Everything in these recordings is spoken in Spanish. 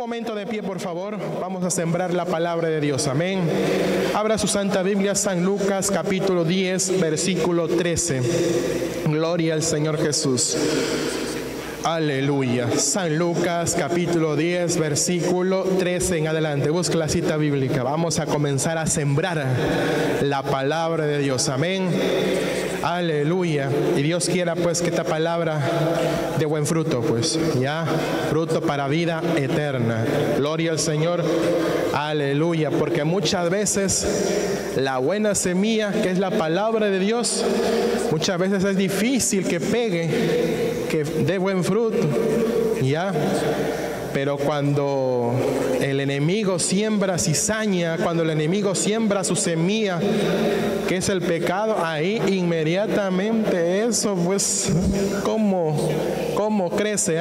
momento de pie, por favor. Vamos a sembrar la palabra de Dios. Amén. Abra su Santa Biblia, San Lucas, capítulo 10, versículo 13. Gloria al Señor Jesús. Aleluya. San Lucas, capítulo 10, versículo 13 en adelante. Busca la cita bíblica. Vamos a comenzar a sembrar la palabra de Dios. Amén. Aleluya. Y Dios quiera pues que esta palabra de buen fruto, pues, ya, fruto para vida eterna. Gloria al Señor. Aleluya. Porque muchas veces la buena semilla, que es la palabra de Dios, muchas veces es difícil que pegue, que dé buen fruto, ya. Pero cuando el enemigo siembra cizaña, cuando el enemigo siembra su semilla, que es el pecado, ahí inmediatamente eso, pues, ¿cómo crece?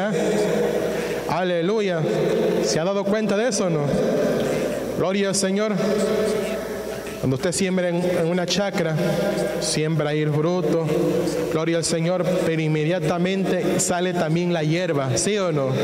Aleluya. ¿Se ha dado cuenta de eso o no? Gloria al Señor. Cuando usted siembra en una chacra, siembra ahí el fruto, gloria al Señor, pero inmediatamente sale también la hierba, ¿sí o no?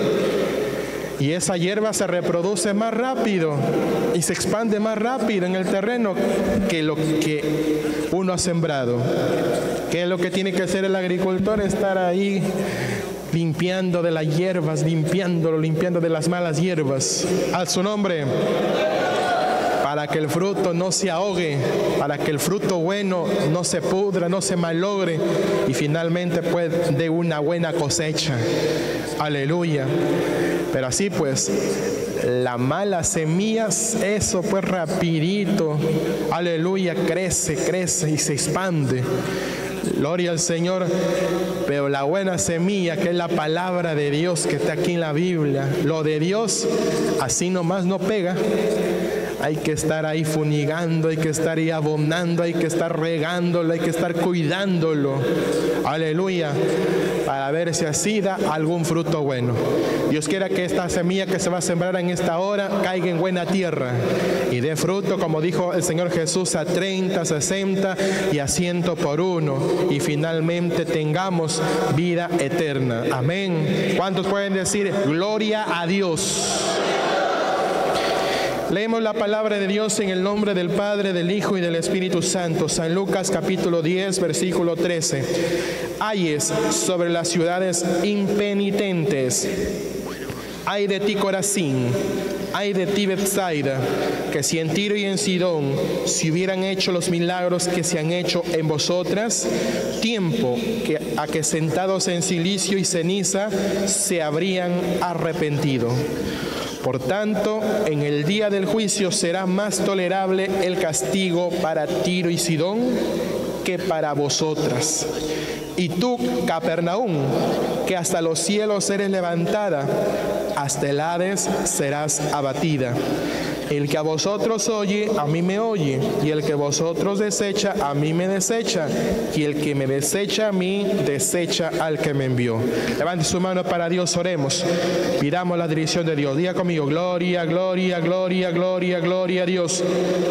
Y esa hierba se reproduce más rápido y se expande más rápido en el terreno que lo que uno ha sembrado. ¿Qué es lo que tiene que hacer el agricultor? Estar ahí limpiando de las hierbas, limpiando de las malas hierbas. A su nombre. Para que el fruto no se ahogue, para que el fruto bueno no se pudra, no se malogre y finalmente pues dé una buena cosecha. Aleluya. Pero así pues, la mala semilla, eso pues rapidito, aleluya, crece y se expande. Gloria al Señor. Pero la buena semilla, que es la palabra de Dios que está aquí en la Biblia, lo de Dios, así nomás no pega. Hay que estar ahí funigando, hay que estar ahí abonando, hay que estar regándolo, hay que estar cuidándolo. Aleluya. Para ver si así da algún fruto bueno. Dios quiera que esta semilla que se va a sembrar en esta hora caiga en buena tierra y dé fruto, como dijo el Señor Jesús, a 30, 60 y a 100 por uno. Y finalmente tengamos vida eterna. Amén. ¿Cuántos pueden decir gloria a Dios? Leemos la palabra de Dios en el nombre del Padre, del Hijo y del Espíritu Santo. San Lucas capítulo 10, versículo 13. Ayes sobre las ciudades impenitentes. Ay de ti, Corazín. Ay de ti, Betsaida, que si en Tiro y en Sidón se hubieran hecho los milagros que se han hecho en vosotras, tiempo a que sentados en cilicio y ceniza se habrían arrepentido. Por tanto, en el día del juicio será más tolerable el castigo para Tiro y Sidón que para vosotras. Y tú, Capernaum, que hasta los cielos eres levantada, hasta el Hades serás abatida. El que a vosotros oye, a mí me oye, y el que vosotros desecha, a mí me desecha, y el que me desecha a mí, desecha al que me envió. Levante su mano para Dios, oremos. Pidamos la dirección de Dios. Diga conmigo, gloria, gloria, gloria, gloria, gloria a Dios.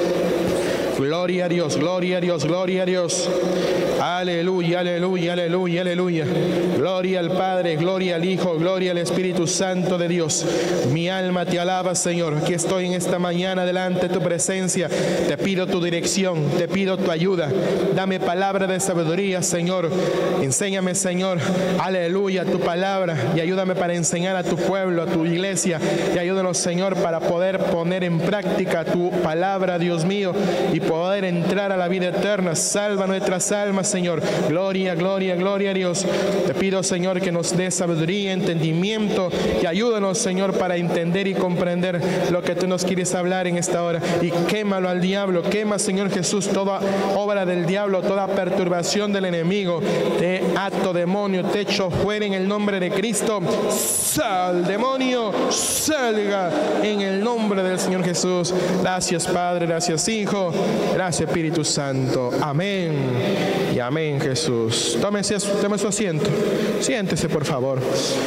Gloria a Dios, gloria a Dios, gloria a Dios. Aleluya, aleluya, aleluya, aleluya. Gloria al Padre, gloria al Hijo, gloria al Espíritu Santo de Dios. Mi alma te alaba, Señor. Aquí estoy en esta mañana delante de tu presencia. Te pido tu dirección, te pido tu ayuda. Dame palabra de sabiduría, Señor. Enséñame, Señor, aleluya, tu palabra. Y ayúdame para enseñar a tu pueblo, a tu iglesia. Y ayúdanos, Señor, para poder poner en práctica tu palabra, Dios mío, y poder entrar a la vida eterna. Salva nuestras almas, Señor. Gloria, gloria, gloria a Dios. Te pido, Señor, que nos dé sabiduría, entendimiento y ayúdanos, Señor, para entender y comprender lo que tú nos quieres hablar en esta hora. Y quémalo al diablo. Quema, Señor Jesús, toda obra del diablo, toda perturbación del enemigo. Te ato, demonio, te echo fuera en el nombre de Cristo. Sal, demonio, salga en el nombre del Señor Jesús. Gracias, Padre, gracias, Hijo. Gracias, Espíritu Santo. Amén y amén, Jesús. Tome su asiento. Siéntese, por favor.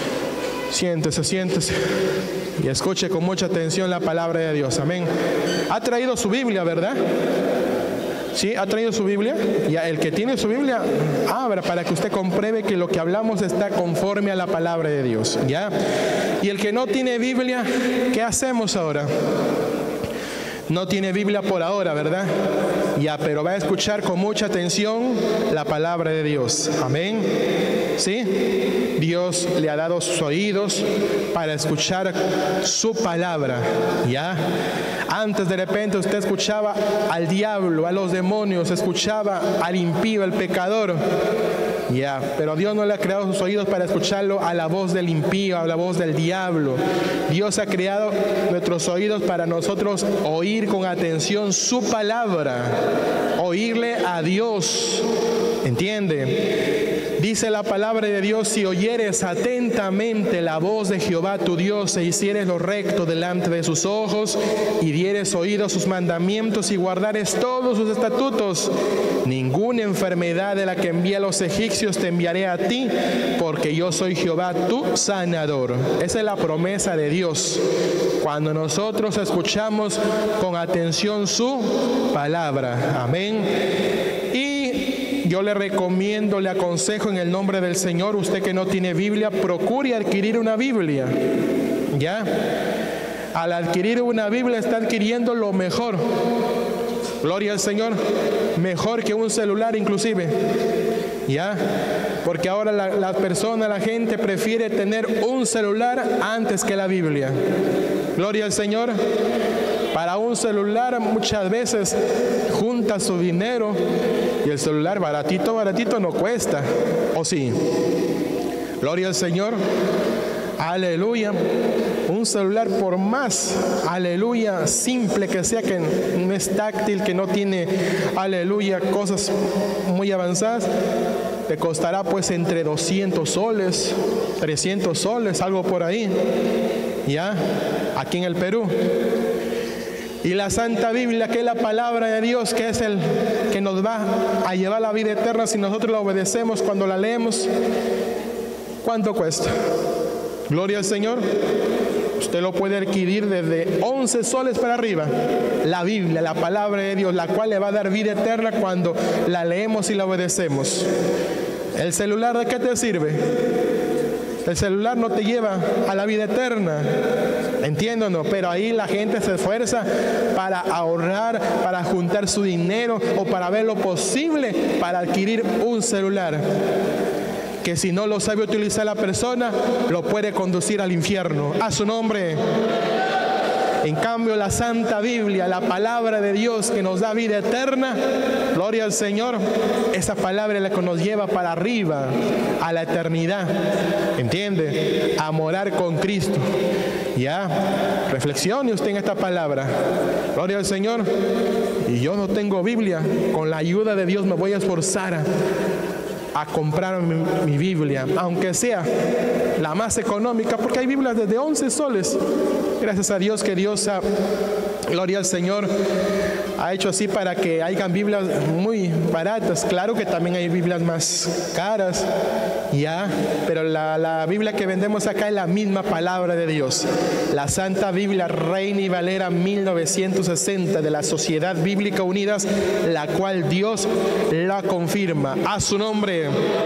Siéntese y escuche con mucha atención la palabra de Dios. Amén. Ha traído su Biblia, ¿verdad? ¿Sí? ¿Ha traído su Biblia? Ya, el que tiene su Biblia, abra para que usted compruebe que lo que hablamos está conforme a la palabra de Dios. ¿Ya? Y el que no tiene Biblia, ¿qué hacemos ahora? No tiene Biblia por ahora, ¿verdad? Ya, pero va a escuchar con mucha atención la palabra de Dios. Amén. ¿Sí? Dios le ha dado sus oídos para escuchar su palabra. ¿Ya? Antes de repente usted escuchaba al diablo, a los demonios, escuchaba al impío, al pecador. Ya, pero Dios no le ha creado sus oídos para escucharlo a la voz del impío, a la voz del diablo. Dios ha creado nuestros oídos para nosotros oír con atención su palabra, oírle a Dios. ¿Entiende? Dice la palabra de Dios: si oyeres atentamente la voz de Jehová tu Dios, e hicieres lo recto delante de sus ojos, y dieres oído a sus mandamientos, y guardares todos sus estatutos, ninguna enfermedad de la que envía a los egipcios te enviaré a ti, porque yo soy Jehová tu sanador. Esa es la promesa de Dios. Cuando nosotros escuchamos con atención su palabra. Amén. Yo le recomiendo, le aconsejo en el nombre del Señor, usted que no tiene Biblia, procure adquirir una Biblia. ¿Ya? Al adquirir una Biblia está adquiriendo lo mejor. Gloria al Señor. Mejor que un celular inclusive. ¿Ya? Porque ahora la persona, la gente prefiere tener un celular antes que la Biblia. Gloria al Señor. Para un celular muchas veces junta su dinero y el celular baratito, baratito no cuesta. ¿O sí? Gloria al Señor. Aleluya. Un celular por más, aleluya, simple que sea, que no es táctil, que no tiene, aleluya, cosas muy avanzadas, te costará pues entre 200 soles, 300 soles, algo por ahí. ¿Ya? Aquí en el Perú. Y la Santa Biblia, que es la palabra de Dios, que es el que nos va a llevar a la vida eterna si nosotros la obedecemos cuando la leemos, ¿cuánto cuesta? Gloria al Señor. Usted lo puede adquirir desde 11 soles para arriba. La Biblia, la palabra de Dios, la cual le va a dar vida eterna cuando la leemos y la obedecemos. ¿El celular de qué te sirve? El celular no te lleva a la vida eterna. Entiéndanos, pero ahí la gente se esfuerza para ahorrar, para juntar su dinero o para ver lo posible para adquirir un celular que si no lo sabe utilizar la persona, lo puede conducir al infierno. A su nombre. En cambio, la Santa Biblia, la palabra de Dios que nos da vida eterna, gloria al Señor, esa palabra es la que nos lleva para arriba, a la eternidad. ¿Entiende? A morar con Cristo. Ya, reflexione usted en esta palabra. Gloria al Señor. Y yo no tengo Biblia. Con la ayuda de Dios me voy a esforzar a comprar mi Biblia, aunque sea la más económica, porque hay Biblias desde 11 soles. Gracias a Dios que Dios ha, gloria al Señor, ha hecho así para que hayan Biblias muy baratas. Claro que también hay Biblias más caras, ya, pero la Biblia que vendemos acá es la misma palabra de Dios. La Santa Biblia Reina y Valera 1960 de la Sociedad Bíblica Unidas, la cual Dios la confirma. A su nombre.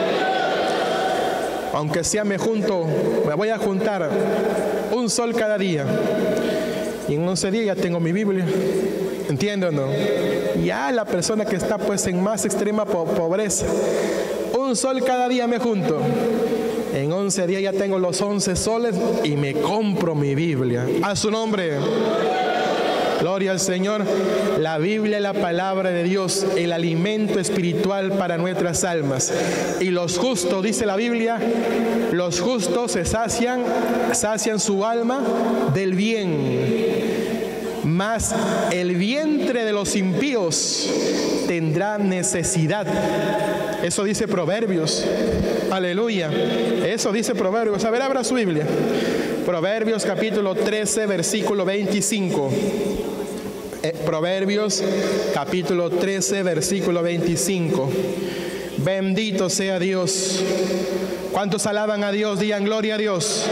Aunque sea me voy a juntar un sol cada día. Y en 11 días ya tengo mi Biblia. ¿Entienden o no? Ya la persona que está pues en más extrema pobreza, un sol cada día me junto. En 11 días ya tengo los 11 soles y me compro mi Biblia. A su nombre. Gloria al Señor. La Biblia es la palabra de Dios, el alimento espiritual para nuestras almas. Y los justos, dice la Biblia, los justos se sacian su alma del bien. Mas el vientre de los impíos tendrá necesidad. Eso dice Proverbios. Aleluya. Eso dice Proverbios. A ver, abra su Biblia. Proverbios capítulo 13, versículo 25. Proverbios capítulo 13, versículo 25. Bendito sea Dios. ¿Cuántos alaban a Dios? Digan gloria a Dios.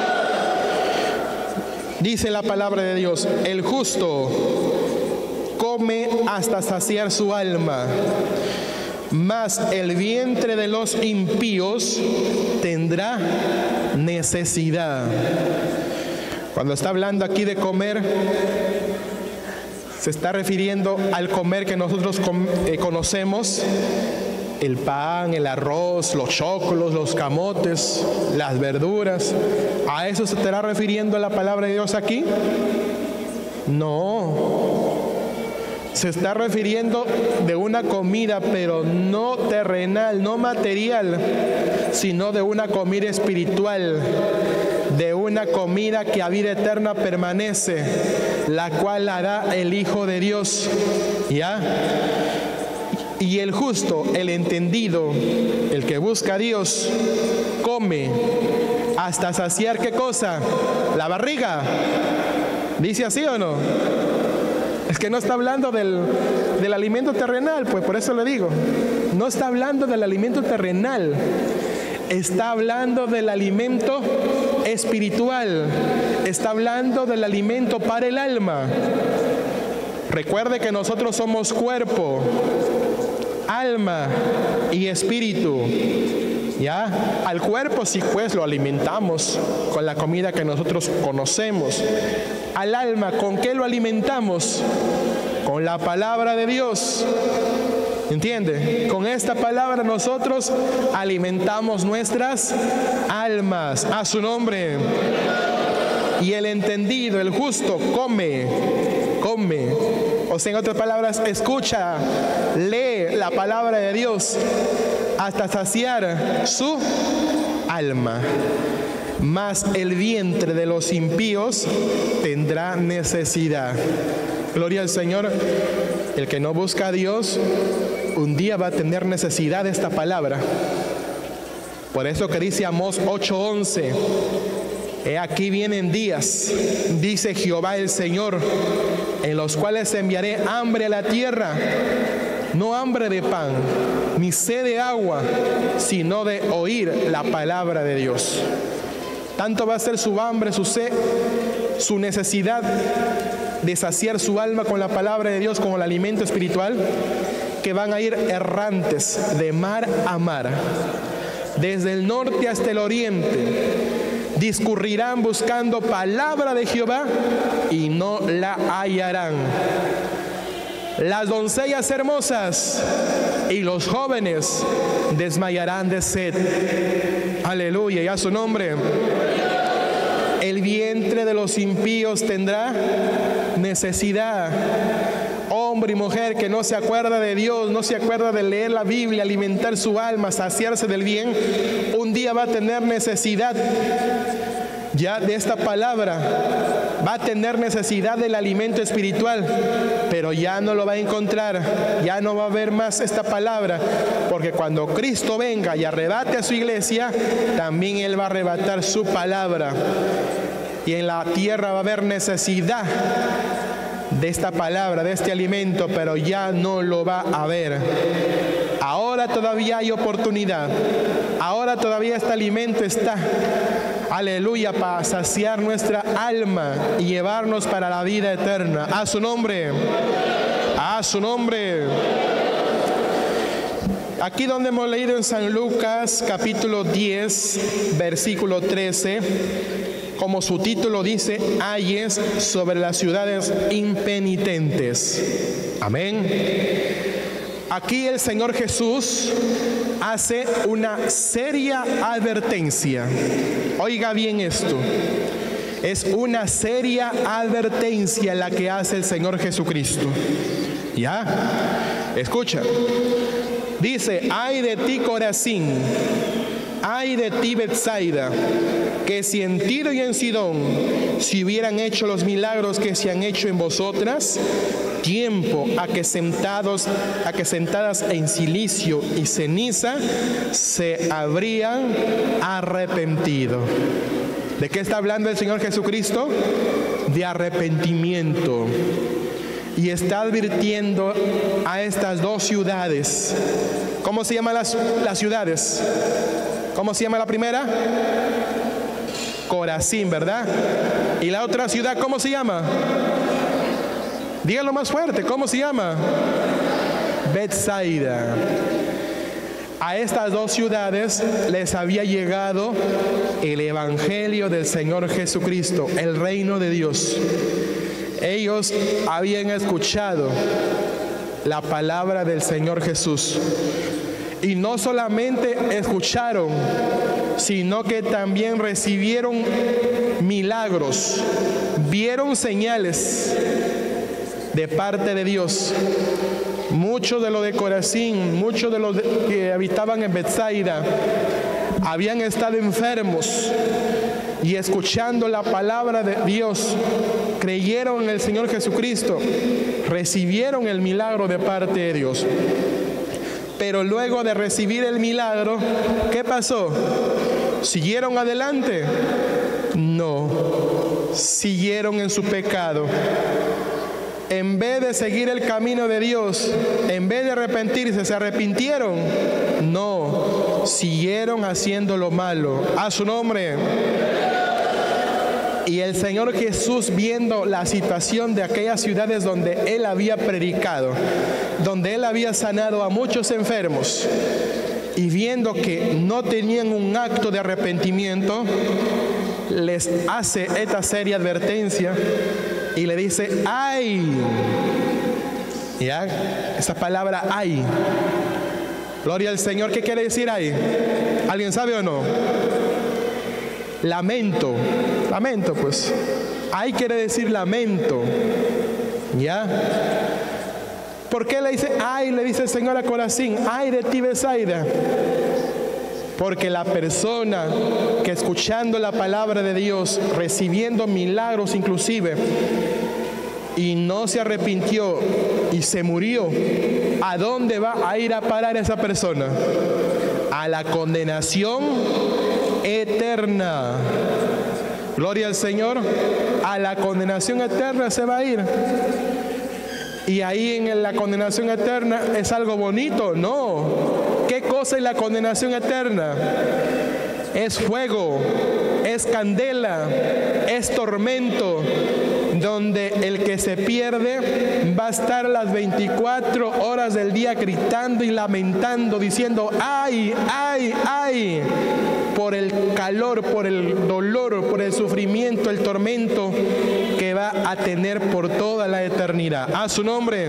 Dice la palabra de Dios: el justo come hasta saciar su alma, mas el vientre de los impíos tendrá necesidad. Cuando está hablando aquí de comer, se está refiriendo al comer que nosotros conocemos: el pan, el arroz, los choclos, los camotes, las verduras. ¿A eso se estará refiriendo la palabra de Dios aquí? No. Se está refiriendo de una comida, pero no terrenal, no material, sino de una comida espiritual, de una comida que a vida eterna permanece, la cual la da el Hijo de Dios. ¿Ya? Y el justo, el entendido, el que busca a Dios, come hasta saciar, ¿qué cosa? La barriga. ¿Dice así o no? Es que no está hablando del alimento terrenal, pues por eso le digo. No está hablando del alimento terrenal. Está hablando del alimento espiritual. Está hablando del alimento para el alma. Recuerde que nosotros somos cuerpo, alma y espíritu. ¿Ya? Al cuerpo sí, pues lo alimentamos con la comida que nosotros conocemos. Al alma, ¿con qué lo alimentamos? Con la palabra de Dios. ¿Entiende? Con esta palabra nosotros alimentamos nuestras almas. A su nombre. Y el entendido, el justo, come. O sea, en otras palabras, escucha, lee la palabra de Dios hasta saciar su alma. Mas el vientre de los impíos tendrá necesidad. Gloria al Señor. El que no busca a Dios, un día va a tener necesidad de esta palabra. Por eso que dice Amós 8:11: he aquí vienen días, dice Jehová el Señor, en los cuales enviaré hambre a la tierra, no hambre de pan, ni sed de agua, sino de oír la palabra de Dios. Tanto va a ser su hambre, su sed, su necesidad de saciar su alma con la palabra de Dios, con el alimento espiritual, que van a ir errantes de mar a mar, desde el norte hasta el oriente. Discurrirán buscando palabra de Jehová y no la hallarán. Las doncellas hermosas y los jóvenes desmayarán de sed. Aleluya, y a su nombre. El vientre de los impíos tendrá necesidad. Hombre y mujer que no se acuerda de Dios, no se acuerda de leer la Biblia, alimentar su alma, saciarse del bien, un día va a tener necesidad ya de esta palabra, va a tener necesidad del alimento espiritual, pero ya no lo va a encontrar, ya no va a haber más esta palabra, porque cuando Cristo venga y arrebate a su iglesia, también Él va a arrebatar su palabra, y en la tierra va a haber necesidad de esta palabra, de este alimento, pero ya no lo va a haber. Ahora todavía hay oportunidad, ahora todavía este alimento está, aleluya, para saciar nuestra alma y llevarnos para la vida eterna. A su nombre, a su nombre. Aquí donde hemos leído en San Lucas capítulo 10 versículo 13, como su título dice, ayes sobre las ciudades impenitentes. Amén. Aquí el Señor Jesús hace una seria advertencia. Oiga bien esto. Es una seria advertencia la que hace el Señor Jesucristo. ¿Ya? Escucha. Dice, ay de ti Corazín, ay de ti Betsaida, que si en Tiro y en Sidón se hubieran hecho los milagros que se han hecho en vosotras, tiempo a que sentadas en cilicio y ceniza se habrían arrepentido. ¿De qué está hablando el Señor Jesucristo? De arrepentimiento. Y está advirtiendo a estas dos ciudades. ¿Cómo se llaman las ciudades? ¿Cómo se llama la primera? Corazín, ¿verdad? ¿Y la otra ciudad cómo se llama? Díganlo más fuerte, ¿cómo se llama? Betsaida. A estas dos ciudades les había llegado el evangelio del Señor Jesucristo, el reino de Dios. Ellos habían escuchado la palabra del Señor Jesús. Y no solamente escucharon, sino que también recibieron milagros, vieron señales de parte de Dios. Muchos de los de Corazín, muchos de los que habitaban en Betsaida habían estado enfermos y escuchando la palabra de Dios, creyeron en el Señor Jesucristo, recibieron el milagro de parte de Dios. Pero luego de recibir el milagro, ¿qué pasó? ¿Siguieron adelante? No, siguieron en su pecado. En vez de seguir el camino de Dios, en vez de arrepentirse, ¿se arrepintieron? No, siguieron haciendo lo malo. A su nombre. Y el Señor Jesús, viendo la situación de aquellas ciudades donde Él había predicado, donde Él había sanado a muchos enfermos, y viendo que no tenían un acto de arrepentimiento, les hace esta seria advertencia y le dice, ¡ay! ¿Ya? Esa palabra ¡ay! Gloria al Señor. ¿Qué quiere decir ¡ay! ¿Alguien sabe o no? Lamento. Lamento, pues. ¡Ay! Quiere decir lamento. ¿Ya? ¿Por qué le dice ¡ay! Le dice el Señor a Corazín, ¡ay de ti, Betsaida! Porque la persona que escuchando la palabra de Dios, recibiendo milagros inclusive, y no se arrepintió y se murió, ¿a dónde va a ir a parar esa persona? A la condenación eterna. Gloria al Señor. A la condenación eterna se va a ir. Y ahí en la condenación eterna es algo bonito. No. ¿Qué cosa es la condenación eterna? Es fuego, es candela, es tormento, donde el que se pierde va a estar las 24 horas del día gritando y lamentando, diciendo ¡ay, ay, ay! Por el calor, por el dolor, por el sufrimiento, el tormento que va a tener por toda la eternidad. A su nombre.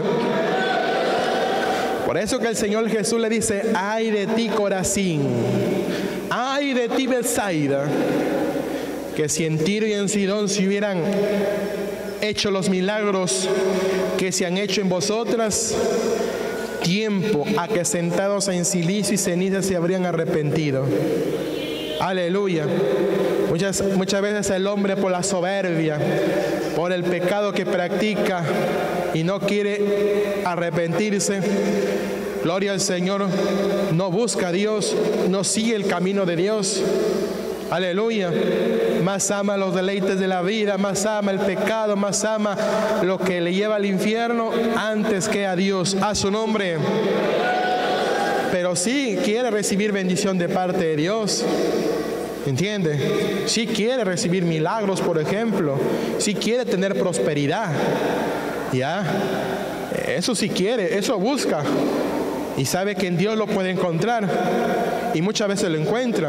Por eso que el Señor Jesús le dice, ¡ay de ti, Corazín! ¡Ay de ti, Betsaida! Que si en Tiro y en Sidón se hubieran hecho los milagros que se han hecho en vosotras, tiempo a que sentados en silicio y ceniza se habrían arrepentido. Aleluya. Muchas veces el hombre, por la soberbia, por el pecado que practica y no quiere arrepentirse, gloria al Señor, no busca a Dios, no sigue el camino de Dios. Aleluya. Más ama los deleites de la vida, más ama el pecado, más ama lo que le lleva al infierno antes que a Dios. A su nombre. Pero sí quiere recibir bendición de parte de Dios. ¿Entiende? Sí quiere recibir milagros, por ejemplo. Sí quiere tener prosperidad. ¿Ya? Eso sí quiere, eso busca. Y sabe que en Dios lo puede encontrar. Y muchas veces lo encuentra.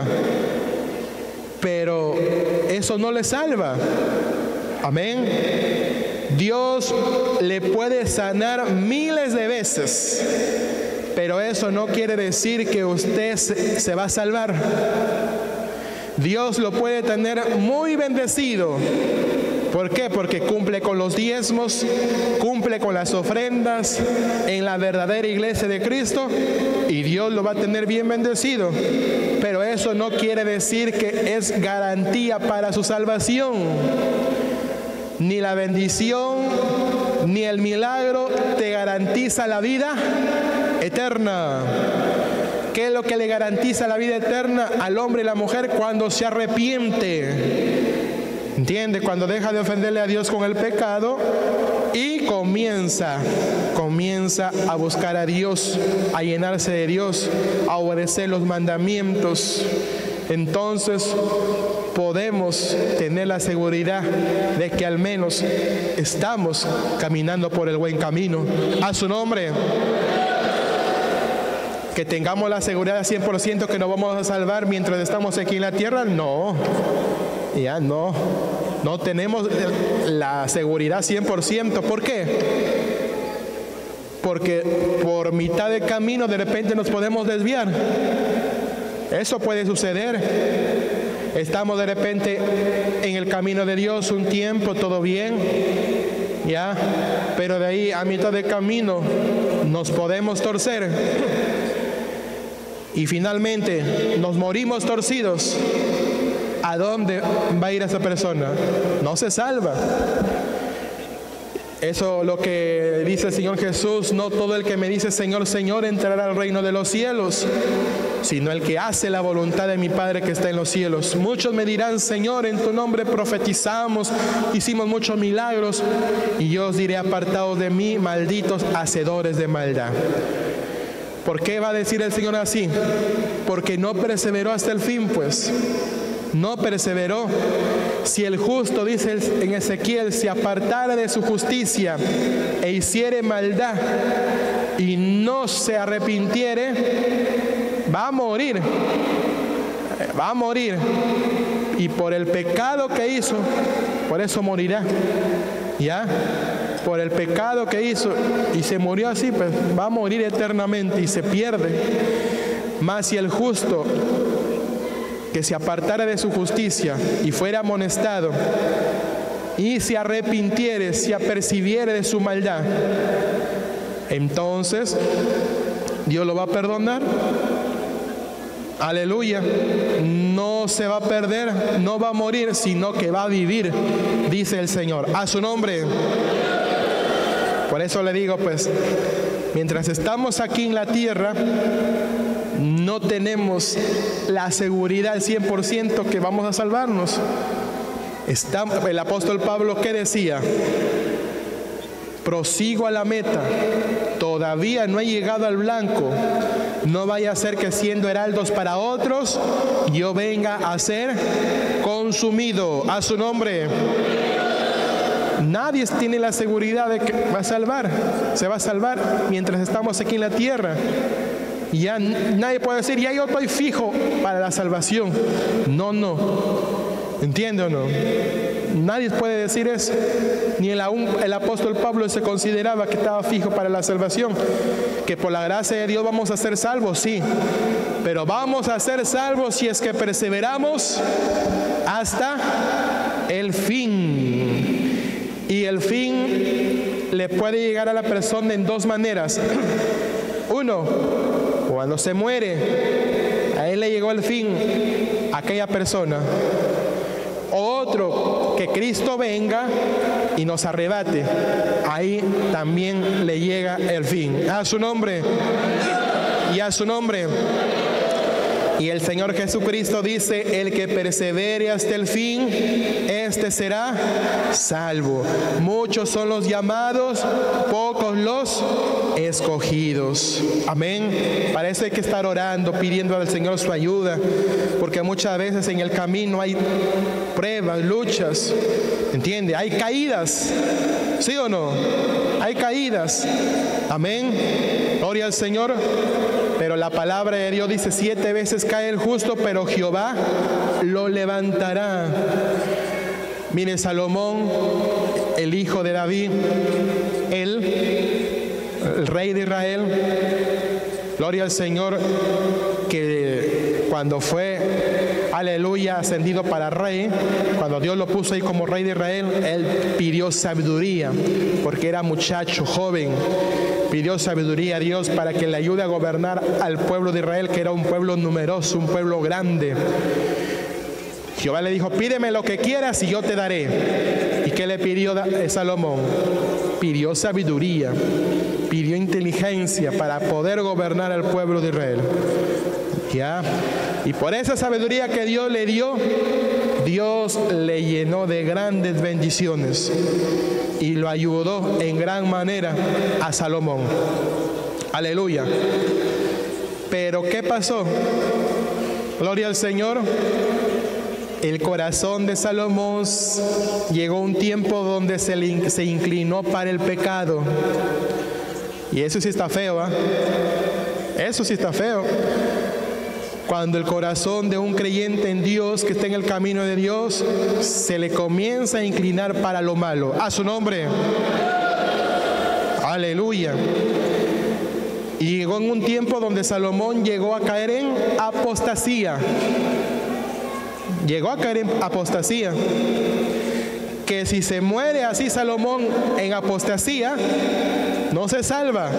Pero eso no le salva. Amén. Dios le puede sanar miles de veces. Pero eso no quiere decir que usted se va a salvar. Dios lo puede tener muy bendecido. ¿Por qué? Porque cumple con los diezmos, cumple con las ofrendas en la verdadera iglesia de Cristo y Dios lo va a tener bien bendecido. Pero eso no quiere decir que es garantía para su salvación. Ni la bendición, ni el milagro te garantiza la vida eterna. ¿Qué es lo que le garantiza la vida eterna al hombre y la mujer? Cuando se arrepiente. ¿Entiende? Cuando deja de ofenderle a Dios con el pecado y comienza a buscar a Dios, a llenarse de Dios, a obedecer los mandamientos. entonces podemos tener la seguridad de que al menos estamos caminando por el buen camino. A su nombre. Que tengamos la seguridad al 100% que nos vamos a salvar mientras estamos aquí en la tierra, no. Ya no. No tenemos la seguridad 100%. ¿Por qué? Porque por mitad del camino de repente nos podemos desviar. Eso puede suceder. Estamos de repente en el camino de Dios un tiempo, todo bien, ya, pero de ahí a mitad del camino nos podemos torcer y finalmente nos morimos torcidos. ¿A dónde va a ir esa persona? No se salva. Eso es lo que dice el Señor Jesús: no todo el que me dice Señor, Señor entrará al reino de los cielos, sino el que hace la voluntad de mi Padre que está en los cielos. Muchos me dirán: Señor, en tu nombre profetizamos, hicimos muchos milagros. Y yo os diré: apartados de mí, malditos hacedores de maldad. ¿Por qué va a decir el Señor así? Porque no perseveró hasta el fin, pues. No perseveró. Si el justo, dice en Ezequiel, se apartara de su justicia e hiciere maldad y no se arrepintiere, va a morir. Va a morir. Y por el pecado que hizo, por eso morirá. ¿Ya? Por el pecado que hizo y se murió así, pues va a morir eternamente y se pierde. Mas si el justo que se apartara de su justicia y fuera amonestado y se arrepintiere, se apercibiere de su maldad, entonces Dios lo va a perdonar. Aleluya. No se va a perder, no va a morir, sino que va a vivir, dice el Señor. A su nombre. Por eso le digo, pues, mientras estamos aquí en la tierra, no tenemos la seguridad al 100% que vamos a salvarnos. El apóstol Pablo, ¿qué decía? Prosigo a la meta, todavía no he llegado al blanco. No vaya a ser que siendo heraldos para otros, yo venga a ser consumido. A su nombre. Nadie tiene la seguridad de que va a salvar. Se va a salvar mientras estamos aquí en la tierra. Y ya nadie puede decir: ya yo estoy fijo para la salvación. No. ¿Entiende o no? Nadie puede decir eso. Ni el apóstol Pablo se consideraba que estaba fijo para la salvación. Que por la gracia de Dios vamos a ser salvos, sí. Pero vamos a ser salvos si es que perseveramos hasta el fin. Y el fin le puede llegar a la persona en dos maneras. Uno, cuando se muere, a él le llegó el fin, a aquella persona. Otro, que Cristo venga y nos arrebate. Ahí también le llega el fin. A su nombre. Y a su nombre. Y el Señor Jesucristo dice: el que persevere hasta el fin, este será salvo. Muchos son los llamados, pocos los escogidos. Amén. Para eso hay que estar orando, pidiendo al Señor su ayuda, porque muchas veces en el camino hay pruebas, luchas, ¿entiende? Hay caídas, ¿sí o no? Hay caídas. Amén. Gloria al Señor. Pero la palabra de Dios dice: 7 veces cae el justo, pero Jehová lo levantará. Mire, Salomón, el hijo de David, el rey de Israel, gloria al Señor, que cuando fue, aleluya, ascendido para rey, cuando Dios lo puso ahí como rey de Israel, él pidió sabiduría, porque era muchacho, joven. Pidió sabiduría a Dios para que le ayude a gobernar al pueblo de Israel, que era un pueblo numeroso, un pueblo grande. Jehová le dijo: pídeme lo que quieras y yo te daré. ¿Y qué le pidió Salomón? Pidió sabiduría, pidió inteligencia para poder gobernar al pueblo de Israel. ¿Ya? Y por esa sabiduría que Dios le dio, Dios le llenó de grandes bendiciones y lo ayudó en gran manera a Salomón. Aleluya. Pero ¿qué pasó? Gloria al Señor. El corazón de Salomón llegó un tiempo donde se inclinó para el pecado. Y eso sí está feo, ¿eh? Eso sí está feo. Cuando el corazón de un creyente en Dios, que está en el camino de Dios, se le comienza a inclinar para lo malo. A su nombre. Aleluya. Y llegó en un tiempo donde Salomón llegó a caer en apostasía. Llegó a caer en apostasía. Que si se muere así Salomón en apostasía, no se salva.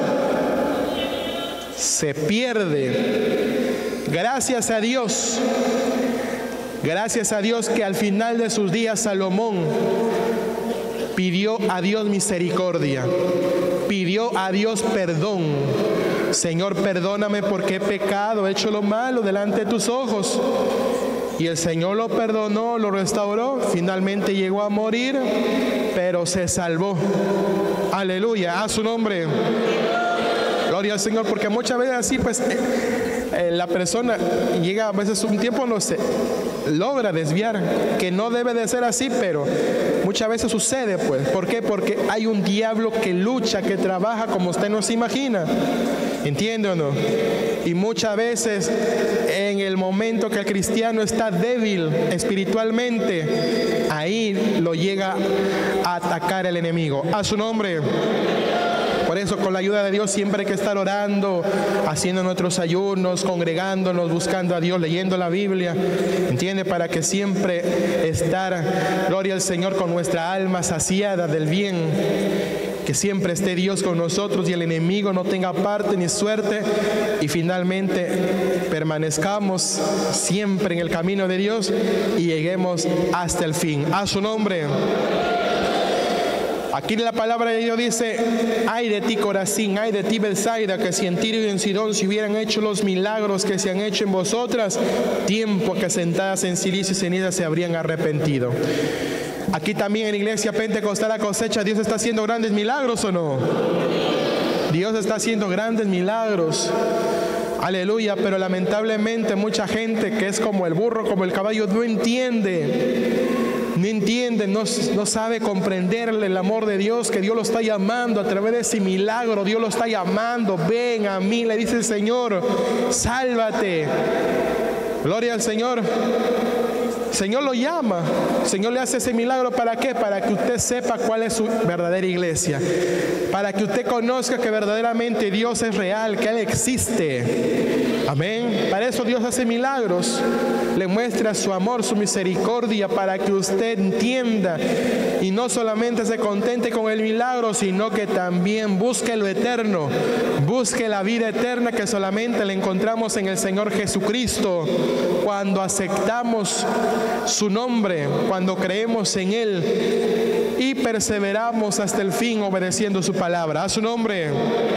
Se pierde. Gracias a Dios que al final de sus días Salomón pidió a Dios misericordia, pidió a Dios perdón. Señor, perdóname porque he pecado, he hecho lo malo delante de tus ojos. Y el Señor lo perdonó, lo restauró, finalmente llegó a morir, pero se salvó. Aleluya, a su nombre. Gloria al Señor, porque muchas veces así pues la persona llega a veces un tiempo no se logra desviar, que no debe de ser así, pero muchas veces sucede pues. ¿Por qué? Porque hay un diablo que lucha, que trabaja como usted no se imagina. ¿Entiende o no? Y muchas veces en el momento que el cristiano está débil espiritualmente, ahí lo llega a atacar el enemigo. A su nombre. Por eso, con la ayuda de Dios, siempre hay que estar orando, haciendo nuestros ayunos, congregándonos, buscando a Dios, leyendo la Biblia, ¿entiende? Para que siempre estar, gloria al Señor, con nuestra alma saciada del bien. Que siempre esté Dios con nosotros y el enemigo no tenga parte ni suerte. Y finalmente permanezcamos siempre en el camino de Dios y lleguemos hasta el fin. A su nombre. Aquí la palabra de Dios dice: ay de ti, Corazín, ay de ti, Betsaida, que si en Tiro y en Sidón se hubieran hecho los milagros que se han hecho en vosotras, tiempo que sentadas en cilicio y ceniza se habrían arrepentido. Aquí también en Iglesia Pentecostal La Cosecha, Dios está haciendo grandes milagros, ¿o no? Dios está haciendo grandes milagros. Aleluya, pero lamentablemente mucha gente que es como el burro, como el caballo, no entiende, no sabe comprenderle el amor de Dios, que Dios lo está llamando a través de ese milagro. Dios lo está llamando: ven a mí, le dice el Señor, sálvate. Gloria al Señor. El Señor lo llama, el Señor le hace ese milagro. ¿Para qué? Para que usted sepa cuál es su verdadera iglesia, para que usted conozca que verdaderamente Dios es real, que Él existe. Amén. Para eso Dios hace milagros, le muestra su amor, su misericordia, para que usted entienda y no solamente se contente con el milagro, sino que también busque lo eterno, busque la vida eterna que solamente la encontramos en el Señor Jesucristo. Cuando aceptamos su nombre, cuando creemos en Él y perseveramos hasta el fin obedeciendo su palabra. A su nombre.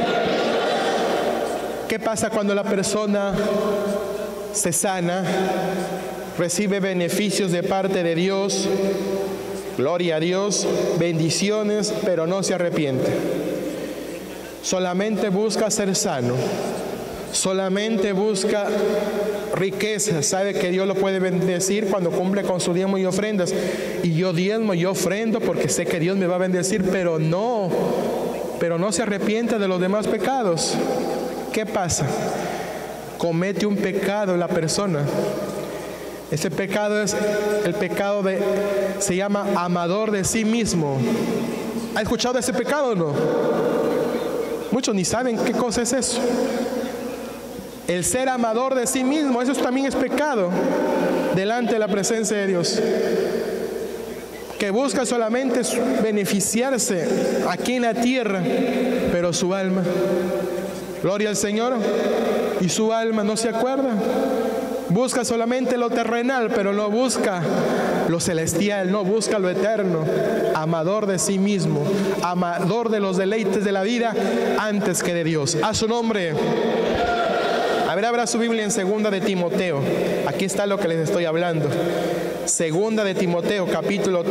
¿Qué pasa cuando la persona se sana, recibe beneficios de parte de Dios? Gloria a Dios, bendiciones, pero no se arrepiente. Solamente busca ser sano, solamente busca riqueza. Sabe que Dios lo puede bendecir cuando cumple con su diezmo y ofrendas. Y yo diezmo, yo ofrendo porque sé que Dios me va a bendecir, pero no se arrepiente de los demás pecados. ¿Qué pasa? Comete un pecado la persona. Ese pecado es el pecado se llama amador de sí mismo. ¿Ha escuchado de ese pecado o no? Muchos ni saben qué cosa es eso. El ser amador de sí mismo, eso también es pecado delante de la presencia de Dios. Que busca solamente beneficiarse aquí en la tierra, pero su alma, gloria al Señor, y su alma no se acuerda. Busca solamente lo terrenal, pero no busca lo celestial, no busca lo eterno. Amador de sí mismo, amador de los deleites de la vida antes que de Dios. A su nombre. A ver, abra su Biblia en 2 de Timoteo. Aquí está lo que les estoy hablando. 2 de Timoteo, capítulo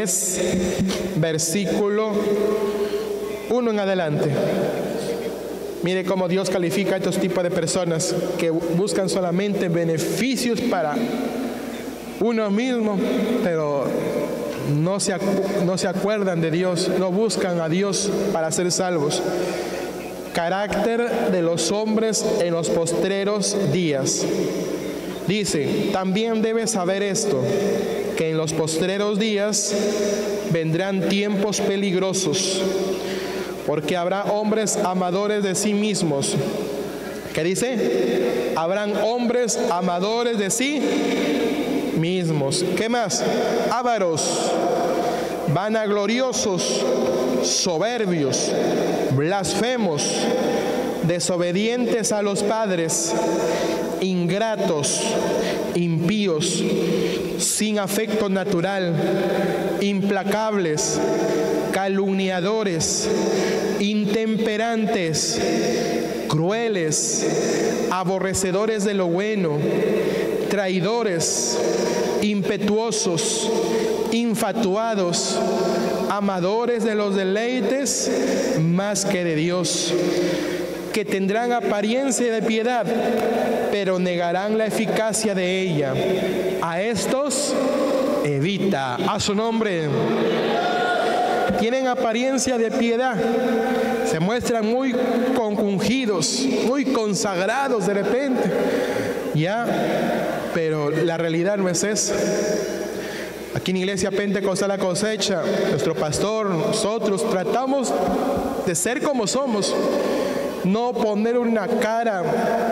3, versículo 1 en adelante. Mire cómo Dios califica a estos tipos de personas que buscan solamente beneficios para uno mismo, pero no se acuerdan de Dios, no buscan a Dios para ser salvos. Carácter de los hombres en los postreros días. Dice, también debes saber esto, que en los postreros días vendrán tiempos peligrosos, porque habrá hombres amadores de sí mismos. ¿Qué dice? Habrán hombres amadores de sí mismos. ¿Qué más? Ávaros, vanagloriosos, soberbios, blasfemos, desobedientes a los padres, ingratos, impíos, sin afecto natural, implacables, calumniadores, intemperantes, crueles, aborrecedores de lo bueno, traidores, impetuosos, infatuados, amadores de los deleites más que de Dios, que tendrán apariencia de piedad, pero negarán la eficacia de ella. A estos evita. A su nombre. Tienen apariencia de piedad, se muestran muy compungidos, muy consagrados de repente, ya, pero la realidad no es esa. Aquí en Iglesia Pentecostal La Cosecha, nuestro pastor, nosotros tratamos de ser como somos, no poner una cara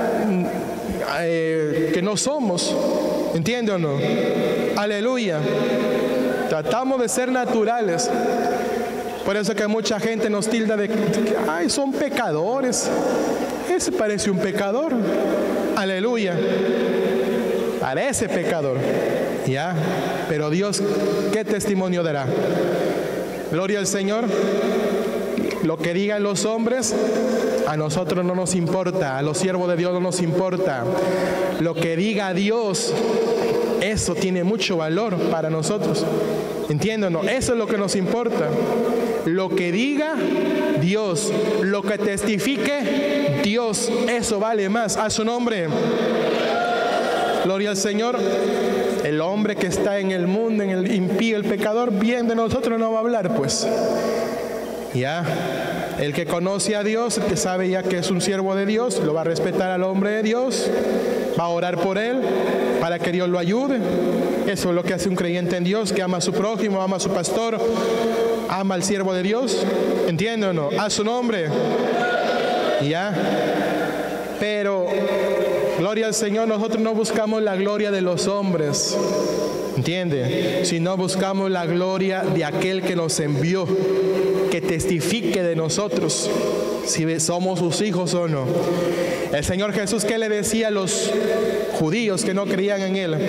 que no somos, ¿entiende o no? Aleluya. Tratamos de ser naturales. Por eso que mucha gente nos tilda de que, ay, son pecadores. Ese parece un pecador. Aleluya. Parece pecador. Ya. Pero Dios, ¿qué testimonio dará? Gloria al Señor. Lo que digan los hombres, a nosotros no nos importa. A los siervos de Dios no nos importa. Lo que diga Dios, eso tiene mucho valor para nosotros. ¿Entiéndanos? Eso es lo que nos importa. Lo que diga Dios, lo que testifique Dios, eso vale más. A su nombre. Gloria al Señor. El hombre que está en el mundo, en el impío, el pecador, bien de nosotros no va a hablar, pues. Ya. El que conoce a Dios, el que sabe ya que es un siervo de Dios, lo va a respetar al hombre de Dios, va a orar por él para que Dios lo ayude. Eso es lo que hace un creyente en Dios, que ama a su prójimo, ama a su pastor, ama al siervo de Dios. ¿Entienden o no? A su nombre. Ya. Pero, gloria al Señor, nosotros no buscamos la gloria de los hombres, ¿entiende? Sino buscamos la gloria de aquel que nos envió, que testifique de nosotros, si somos sus hijos o no. El Señor Jesús, ¿qué le decía a los judíos que no creían en Él?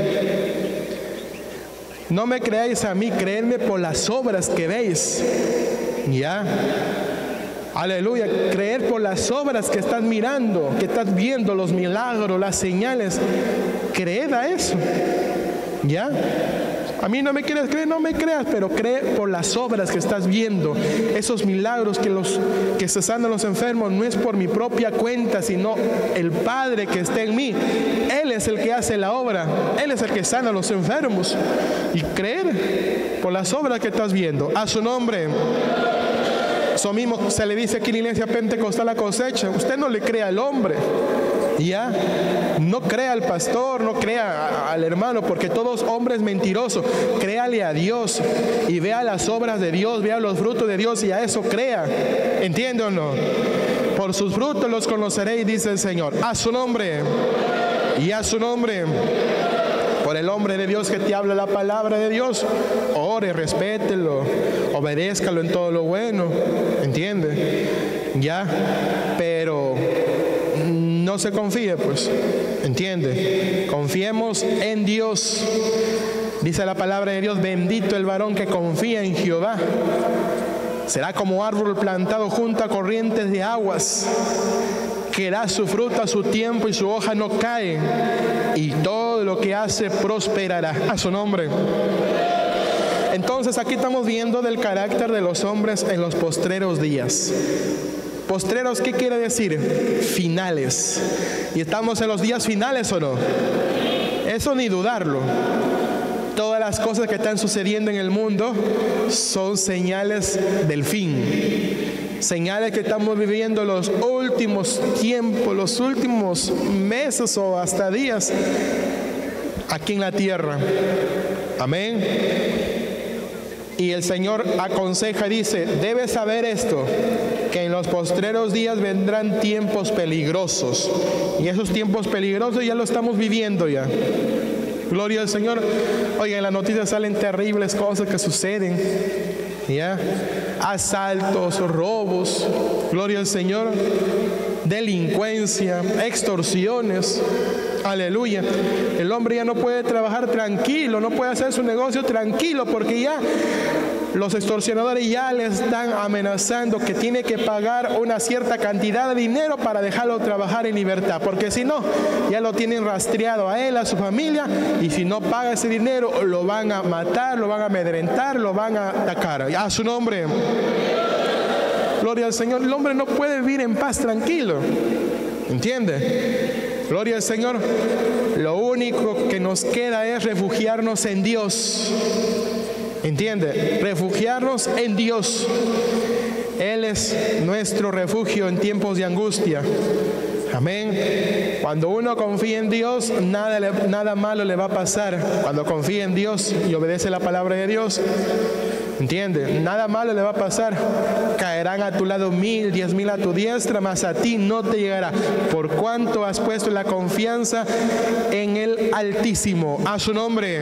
No me creáis a mí, creedme por las obras que veis. Ya. Aleluya. Creer por las obras que estás mirando, que estás viendo, los milagros, las señales. Creed a eso. Ya. A mí no me quieres creer, no me creas, pero cree por las obras que estás viendo. Esos milagros que se sanan los enfermos no es por mi propia cuenta, sino el Padre que está en mí. Él es el que hace la obra. Él es el que sana a los enfermos. Y creer por las obras que estás viendo. A su nombre. Eso mismo se le dice aquí en la Iglesia Pentecostal La Cosecha. Usted no le crea al hombre. Ya, no crea al pastor, no crea al hermano, porque todos hombres mentirosos. Créale a Dios y vea las obras de Dios, vea los frutos de Dios y a eso crea. ¿Entiende o no? Por sus frutos los conoceréis, dice el Señor. A su nombre. Y a su nombre. Por el hombre de Dios que te habla la palabra de Dios, ore, respételo, obedézcalo en todo lo bueno. ¿Entiende? Ya, pero no se confíe, pues. ¿Entiende? Confiemos en Dios. Dice la palabra de Dios, bendito el varón que confía en Jehová. Será como árbol plantado junto a corrientes de aguas, que da su fruto a su tiempo y su hoja no cae, y todo lo que hace prosperará. A su nombre. Entonces aquí estamos viendo del carácter de los hombres en los postreros días. Postreros, ¿qué quiere decir? Finales. ¿Y estamos en los días finales o no? Eso ni dudarlo. Todas las cosas que están sucediendo en el mundo son señales del fin. Señales que estamos viviendo los últimos tiempos, los últimos meses o hasta días aquí en la tierra. Amén. Y el Señor aconseja, dice, debes saber esto, que en los postreros días vendrán tiempos peligrosos. Y esos tiempos peligrosos ya lo estamos viviendo ya. Gloria al Señor. Oiga, en las noticias salen terribles cosas que suceden. ¿Ya? Asaltos, robos. Gloria al Señor. Delincuencia, extorsiones. Aleluya. El hombre ya no puede trabajar tranquilo, no puede hacer su negocio tranquilo, porque ya los extorsionadores ya le están amenazando que tiene que pagar una cierta cantidad de dinero para dejarlo trabajar en libertad, porque si no, ya lo tienen rastreado a él, a su familia, y si no paga ese dinero, lo van a matar, lo van a amedrentar, lo van a atacar. A su nombre. Gloria al Señor. El hombre no puede vivir en paz tranquilo. ¿Entiende? Gloria al Señor. Lo único que nos queda es refugiarnos en Dios. ¿Entiende? Refugiarnos en Dios. Él es nuestro refugio en tiempos de angustia. Amén. Cuando uno confía en Dios, nada malo le va a pasar. Cuando confía en Dios y obedece la palabra de Dios, ¿entiende? Nada malo le va a pasar. Caerán a tu lado 1000, 10,000 a tu diestra, mas a ti no te llegará. Por cuanto has puesto la confianza en el Altísimo. A su nombre.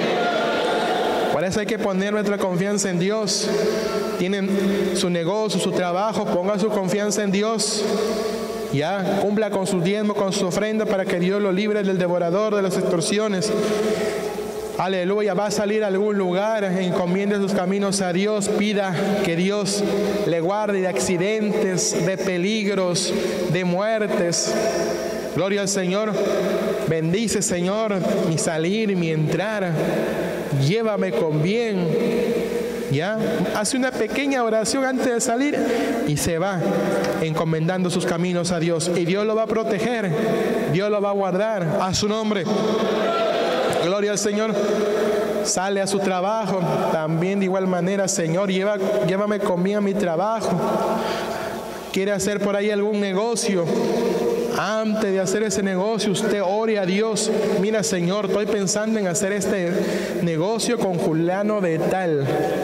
Por eso hay que poner nuestra confianza en Dios. Tienen su negocio, su trabajo, ponga su confianza en Dios. Ya, cumpla con su diezmo, con su ofrenda, para que Dios lo libre del devorador, de las extorsiones. Aleluya. Va a salir a algún lugar, encomiende sus caminos a Dios, pida que Dios le guarde de accidentes, de peligros, de muertes. Gloria al Señor. Bendice, Señor, mi salir y mi entrar. Llévame con bien. ¿Ya? Hace una pequeña oración antes de salir y se va encomendando sus caminos a Dios. Y Dios lo va a proteger, Dios lo va a guardar. A su nombre. Gloria al Señor. Sale a su trabajo, también de igual manera, Señor, llévame conmigo a mi trabajo. Quiere hacer por ahí algún negocio. Antes de hacer ese negocio, usted ore a Dios. Mira, Señor, estoy pensando en hacer este negocio con fulano de tal.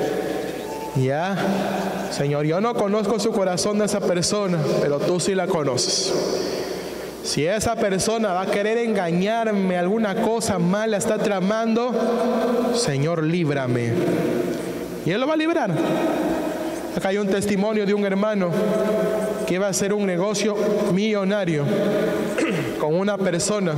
Ya, Señor, yo no conozco su corazón de esa persona, pero tú sí la conoces. Si esa persona va a querer engañarme, alguna cosa mala está tramando, Señor, líbrame. Y Él lo va a librar. Acá hay un testimonio de un hermano que iba a hacer un negocio millonario con una persona.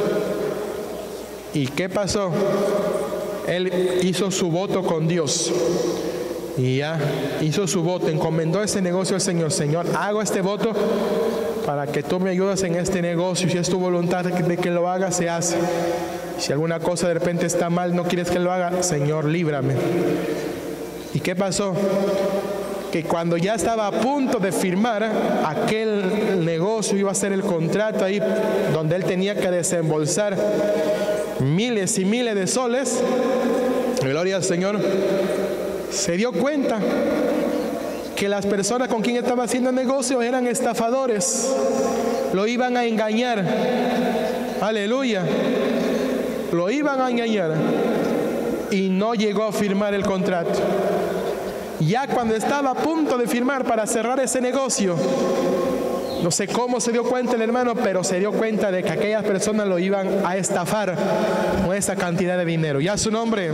¿Y qué pasó? Él hizo su voto con Dios. Y ya hizo su voto, encomendó ese negocio al Señor. Señor, hago este voto para que tú me ayudes en este negocio. Si es tu voluntad de que lo haga, se hace. Si alguna cosa de repente está mal, no quieres que lo haga, Señor, líbrame. ¿Y qué pasó? Que cuando ya estaba a punto de firmar aquel negocio, iba a ser el contrato ahí donde él tenía que desembolsar miles y miles de soles, gloria al Señor, se dio cuenta que las personas con quien estaba haciendo negocio eran estafadores, lo iban a engañar. Aleluya. Lo iban a engañar y no llegó a firmar el contrato. Ya cuando estaba a punto de firmar para cerrar ese negocio, no sé cómo se dio cuenta el hermano, pero se dio cuenta de que aquellas personas lo iban a estafar con esa cantidad de dinero. Ya su nombre.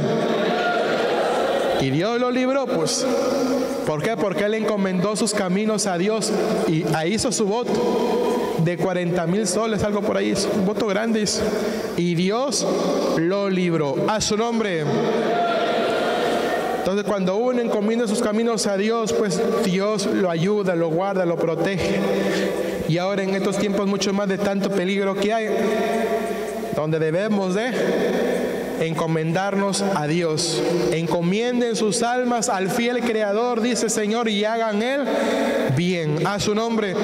Y Dios lo libró, pues. ¿Por qué? Porque él encomendó sus caminos a Dios y ahí hizo su voto de 40,000 soles, algo por ahí, un voto grande. Y Dios lo libró. A su nombre. Entonces, cuando uno encomienda sus caminos a Dios, pues Dios lo ayuda, lo guarda, lo protege. Y ahora en estos tiempos mucho más de tanto peligro que hay, donde debemos de encomendarnos a Dios. Encomienden sus almas al fiel Creador, dice el Señor, y hagan el bien. A su nombre.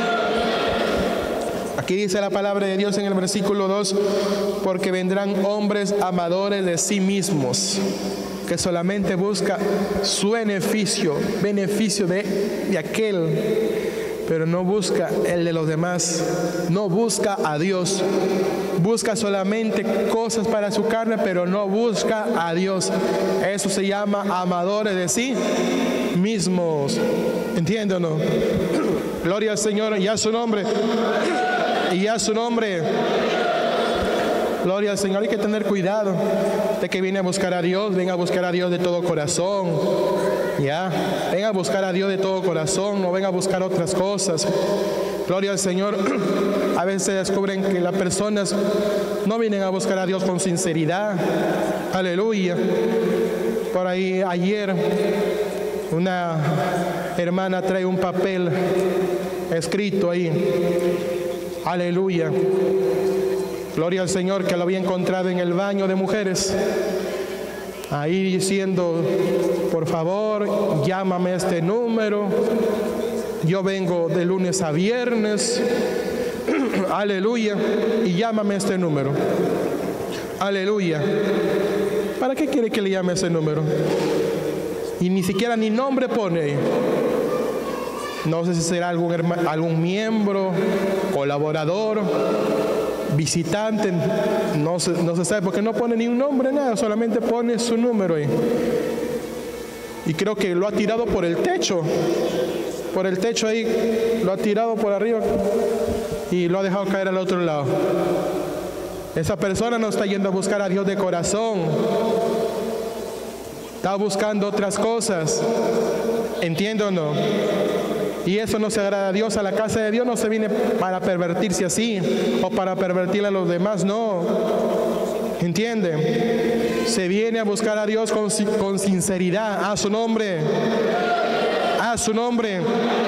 Aquí dice la palabra de Dios en el versículo 2, porque vendrán hombres amadores de sí mismos, que solamente busca su beneficio de aquel, pero no busca el de los demás, no busca a Dios, busca solamente cosas para su carne, pero no busca a Dios. Eso se llama amadores de sí mismos. ¿Entienden o no? Gloria al Señor y a su nombre. Y a su nombre. Gloria al Señor. Hay que tener cuidado de que viene a buscar a Dios. Venga a buscar a Dios de todo corazón. Ya, venga a buscar a Dios de todo corazón. No venga a buscar otras cosas. Gloria al Señor. A veces descubren que las personas no vienen a buscar a Dios con sinceridad. Aleluya. Por ahí ayer una hermana trae un papel escrito ahí. Aleluya. Gloria al Señor, que lo había encontrado en el baño de mujeres. Ahí diciendo, por favor, llámame a este número. Yo vengo de lunes a viernes. Aleluya. Y llámame a este número. Aleluya. ¿Para qué quiere que le llame a ese número? Y ni siquiera ni nombre pone. No sé si será algún miembro, colaborador, visitante, no se sabe, porque no pone ni un nombre, nada, solamente pone su número ahí. Y creo que lo ha tirado por el techo ahí, lo ha tirado por arriba y lo ha dejado caer al otro lado. Esa persona no está yendo a buscar a Dios de corazón, está buscando otras cosas. ¿Entiende o no? Y eso no se agrada a Dios. A la casa de Dios no se viene para pervertirse así o para pervertir a los demás, no. ¿Entiende? Se viene a buscar a Dios con sinceridad. A su nombre. A su nombre.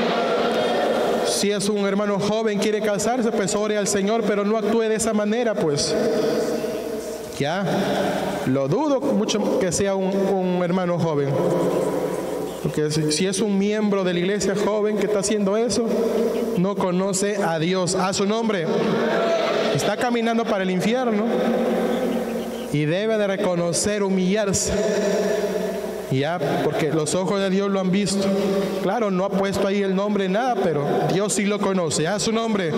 Si es un hermano joven, quiere casarse, pues ore al Señor, pero no actúe de esa manera, pues. Ya. Lo dudo mucho que sea un hermano joven. Porque si es un miembro de la iglesia joven que está haciendo eso, no conoce a Dios. A su nombre. Está caminando para el infierno y debe de reconocer, humillarse. Ya, porque los ojos de Dios lo han visto. Claro, no ha puesto ahí el nombre, nada, pero Dios sí lo conoce. A su nombre.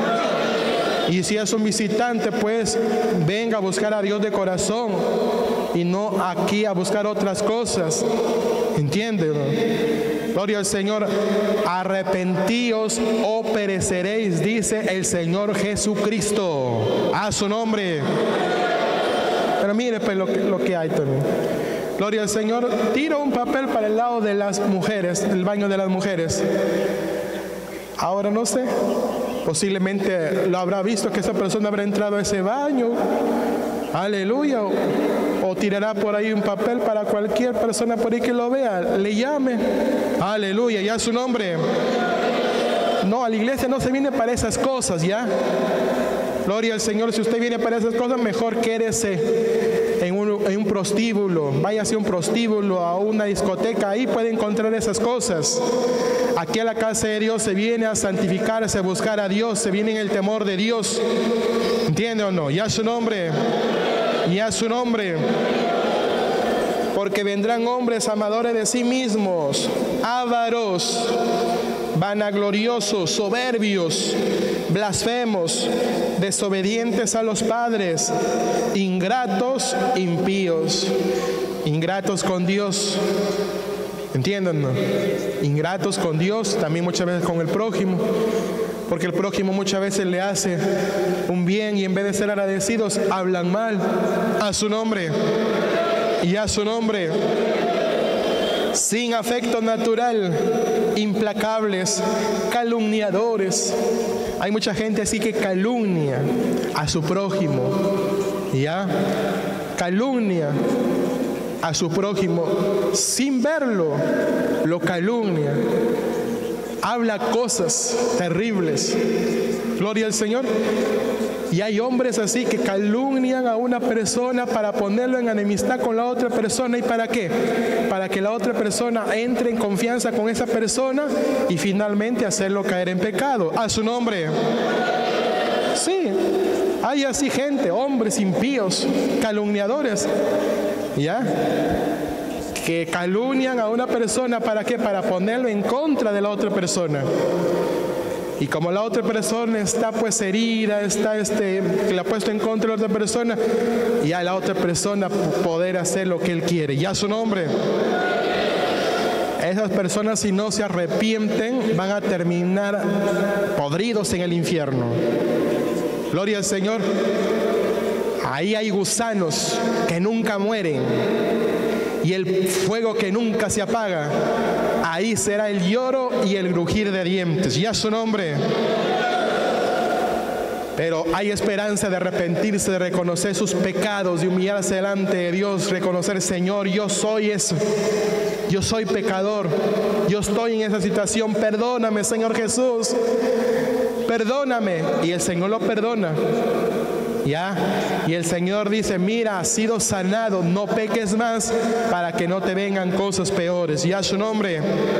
Y si es un visitante, pues venga a buscar a Dios de corazón y no aquí a buscar otras cosas. ¿Entiende? Gloria al Señor. Arrepentíos o pereceréis, dice el Señor Jesucristo. A su nombre. Pero mire pues lo que hay también. Gloria al Señor. Tiro un papel para el lado de las mujeres, el baño de las mujeres. Ahora no sé, posiblemente lo habrá visto que esa persona habrá entrado a ese baño. Aleluya. O tirará por ahí un papel para cualquier persona por ahí que lo vea, le llame. Aleluya, ya su nombre. No, a la iglesia no se viene para esas cosas, ya. Gloria al Señor. Si usted viene para esas cosas, mejor quédese en un prostíbulo. Váyase a un prostíbulo, a una discoteca, ahí puede encontrar esas cosas. Aquí a la casa de Dios se viene a santificarse, a buscar a Dios, se viene en el temor de Dios. ¿Entiende o no? Ya su nombre. Y a su nombre. Porque vendrán hombres amadores de sí mismos, ávaros, vanagloriosos, soberbios, blasfemos, desobedientes a los padres, ingratos, impíos. Ingratos con Dios. ¿Entienden? ¿No? Ingratos con Dios, también muchas veces con el prójimo. Porque el prójimo muchas veces le hace un bien y en vez de ser agradecidos, hablan mal. A su nombre. Y a su nombre. Sin afecto natural, implacables, calumniadores. Hay mucha gente así que calumnia a su prójimo. ¿Ya? Calumnia a su prójimo sin verlo, lo calumnia. Habla cosas terribles. Gloria al Señor. Y hay hombres así que calumnian a una persona para ponerlo en enemistad con la otra persona. ¿Y para qué? Para que la otra persona entre en confianza con esa persona y finalmente hacerlo caer en pecado. A su nombre. Sí, hay así gente, hombres impíos, calumniadores, ¿ya? Que calumnian a una persona, ¿para qué? Para ponerlo en contra de la otra persona. Y como la otra persona está pues herida, que la ha puesto en contra de la otra persona, y a la otra persona poder hacer lo que él quiere. Ya su nombre. Esas personas, si no se arrepienten, van a terminar podridos en el infierno. Gloria al Señor. Ahí hay gusanos que nunca mueren y el fuego que nunca se apaga. Ahí será el lloro y el crujir de dientes. Ya su nombre. Pero hay esperanza de arrepentirse, de reconocer sus pecados, de humillarse delante de Dios, reconocer: Señor, yo soy eso, yo soy pecador, yo estoy en esa situación, perdóname, Señor Jesús, perdóname. Y el Señor lo perdona. ¿Ya? Y el Señor dice: mira, has sido sanado, no peques más para que no te vengan cosas peores. Ya su nombre.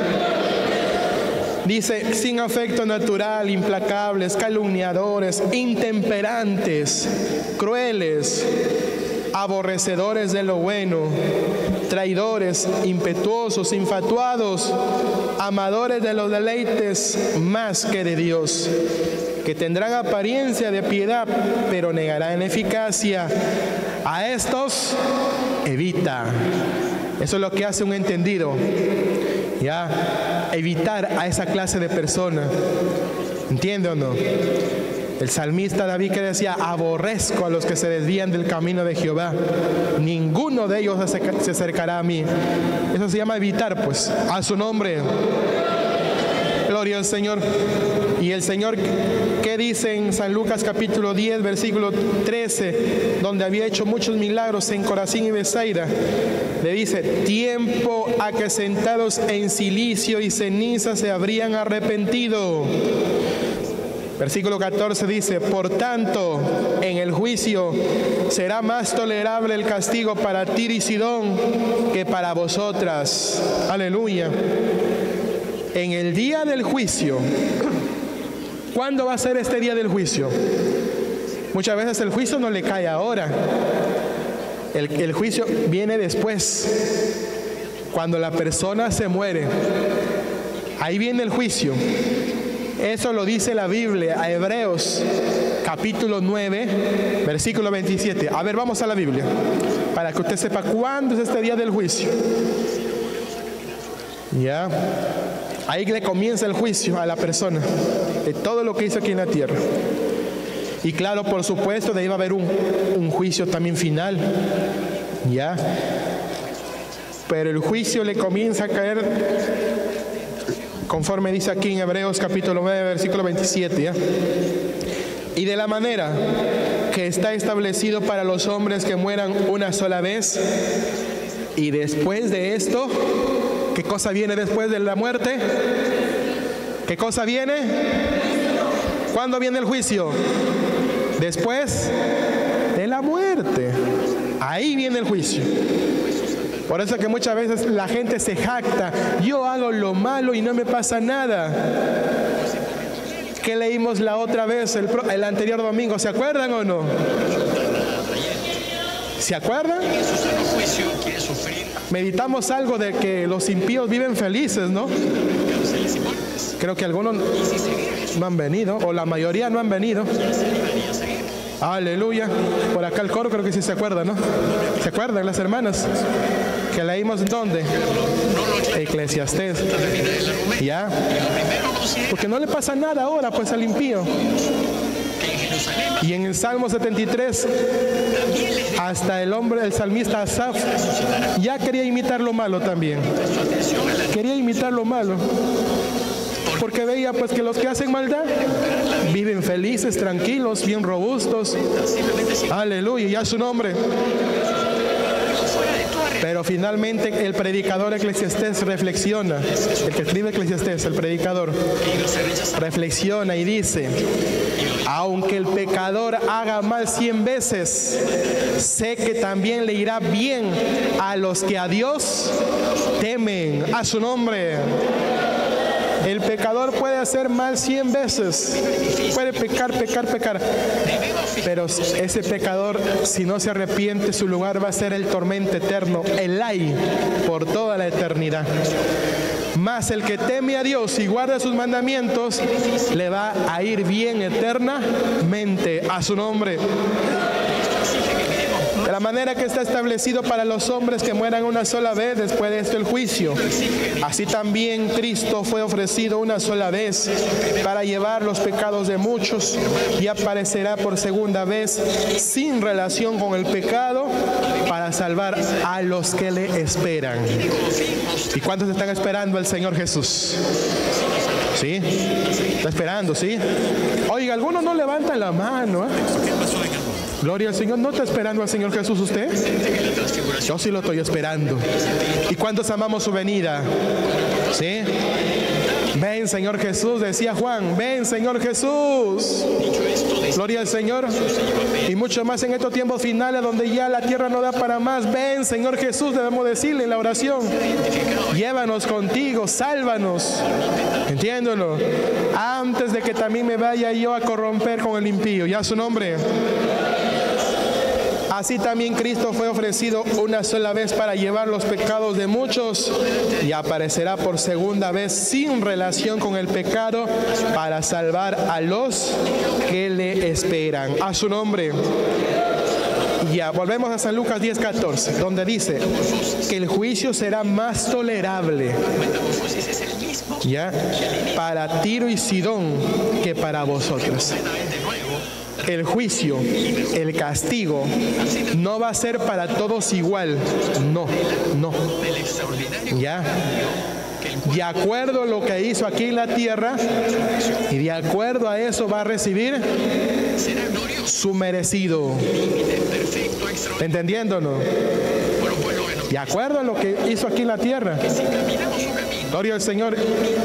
Dice: sin afecto natural, implacables, calumniadores, intemperantes, crueles, aborrecedores de lo bueno, traidores, impetuosos, infatuados, amadores de los deleites más que de Dios, que tendrán apariencia de piedad, pero negarán eficacia. A estos evita. Eso es lo que hace un entendido. Ya, evitar a esa clase de personas. ¿Entiende o no? El salmista David, que decía: aborrezco a los que se desvían del camino de Jehová, ninguno de ellos se acercará a mí. Eso se llama evitar, pues. A su nombre. Gloria al Señor. Y el Señor, ¿qué dice en San Lucas capítulo 10, versículo 13, donde había hecho muchos milagros en Corazín y Betsaida? Le dice: tiempo a que sentados en cilicio y ceniza se habrían arrepentido. Versículo 14 dice: por tanto, en el juicio será más tolerable el castigo para Tiro y Sidón que para vosotras. Aleluya. En el día del juicio. ¿Cuándo va a ser este día del juicio? Muchas veces el juicio no le cae ahora. El juicio viene después. Cuando la persona se muere. Ahí viene el juicio. Eso lo dice la Biblia, a Hebreos capítulo 9, versículo 27. A ver, vamos a la Biblia, para que usted sepa cuándo es este día del juicio. Ya. Ahí le comienza el juicio a la persona de todo lo que hizo aquí en la tierra. Y claro, por supuesto, de ahí va a haber un juicio también final. Ya. Pero el juicio le comienza a caer, conforme dice aquí en Hebreos capítulo 9, versículo 27. ¿ya? Y de la manera que está establecido para los hombres que mueran una sola vez, y después de esto, ¿qué cosa viene después de la muerte? ¿Qué cosa viene? ¿Cuándo viene el juicio? Después de la muerte. Ahí viene el juicio. Por eso que muchas veces la gente se jacta: yo hago lo malo y no me pasa nada. ¿Qué leímos la otra vez, el anterior domingo? ¿Se acuerdan o no? ¿Se acuerdan? Meditamos algo de que los impíos viven felices, ¿no? Creo que algunos no han venido, o la mayoría no han venido. Aleluya. Por acá el coro creo que sí se acuerda, ¿no? ¿Se acuerdan las hermanas? Que leímos ¿dónde? Eclesiastés. ¿Ya? Porque no le pasa nada ahora pues al impío. Y en el Salmo 73, hasta el salmista Asaf ya quería imitar lo malo también. Quería imitar lo malo. Porque veía pues que los que hacen maldad viven felices, tranquilos, bien robustos. Aleluya, ya su nombre. Pero finalmente el predicador Eclesiastés reflexiona, el que escribe Eclesiastés, el predicador, reflexiona y dice: aunque el pecador haga mal 100 veces, sé que también le irá bien a los que a Dios temen, a su nombre. El pecador puede hacer mal 100 veces, puede pecar, pero ese pecador, si no se arrepiente, su lugar va a ser el tormento eterno, el ay, por toda la eternidad. Mas el que teme a Dios y guarda sus mandamientos, le va a ir bien eternamente, a su nombre. De la manera que está establecido para los hombres que mueran una sola vez, después de esto el juicio. Así también Cristo fue ofrecido una sola vez para llevar los pecados de muchos, y aparecerá por segunda vez sin relación con el pecado para salvar a los que le esperan. ¿Y cuántos están esperando al Señor Jesús? ¿Sí? ¿Está esperando? ¿Sí? Oiga, algunos no levantan la mano, ¿eh? Gloria al Señor. ¿No está esperando al Señor Jesús usted? Yo sí lo estoy esperando. ¿Y cuántos amamos su venida? ¿Sí? Ven, Señor Jesús, decía Juan. Ven, Señor Jesús. Gloria al Señor. Y mucho más en estos tiempos finales donde ya la tierra no da para más. Ven, Señor Jesús, debemos decirle en la oración. Llévanos contigo, sálvanos. Entiéndolo. Antes de que también me vaya yo a corromper con el impío. Ya su nombre. Así también Cristo fue ofrecido una sola vez para llevar los pecados de muchos, y aparecerá por segunda vez sin relación con el pecado para salvar a los que le esperan. A su nombre. Ya, volvemos a San Lucas 10:14, donde dice que el juicio será más tolerable, ya, para Tiro y Sidón que para vosotros. El juicio, el castigo, no va a ser para todos igual. No. Ya. De acuerdo a lo que hizo aquí en la tierra, y de acuerdo a eso va a recibir su merecido. ¿Entendiéndonos? De acuerdo a lo que hizo aquí en la tierra. Gloria al Señor.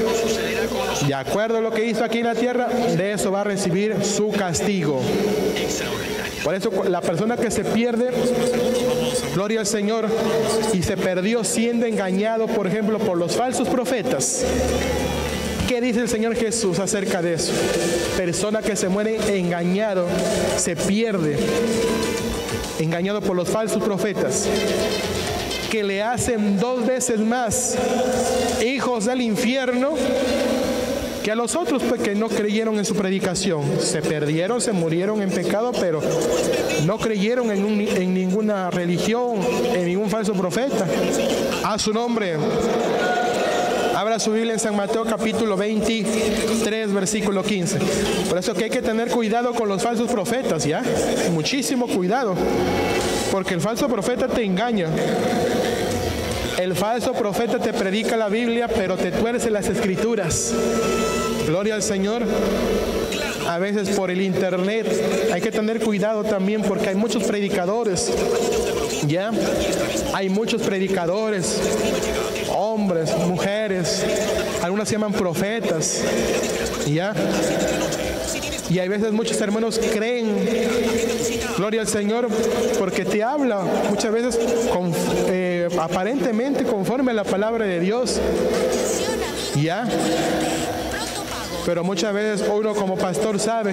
De acuerdo a lo que hizo aquí en la tierra, de eso va a recibir su castigo. Por eso la persona que se pierde, gloria al Señor, y se perdió siendo engañado, por ejemplo, por los falsos profetas. ¿Qué dice el Señor Jesús acerca de eso? Persona que se muere engañado, se pierde, engañado por los falsos profetas, que le hacen 2 veces más hijos del infierno que a los otros, pues, que no creyeron en su predicación. Se perdieron, se murieron en pecado, pero no creyeron en ninguna religión, en ningún falso profeta. A su nombre. Abra su Biblia en San Mateo capítulo 23, versículo 15. Por eso que hay que tener cuidado con los falsos profetas, ¿ya? Muchísimo cuidado, porque el falso profeta te engaña. El falso profeta te predica la Biblia, pero te tuerce las escrituras. Gloria al Señor. A veces por el internet hay que tener cuidado también, porque hay muchos predicadores. ¿Ya? Hay muchos predicadores, hombres, mujeres, algunos se llaman profetas. ¿Ya? Y hay veces muchos hermanos creen, gloria al Señor, porque te habla muchas veces aparentemente conforme a la palabra de Dios. ¿Ya? Pero muchas veces uno como pastor sabe,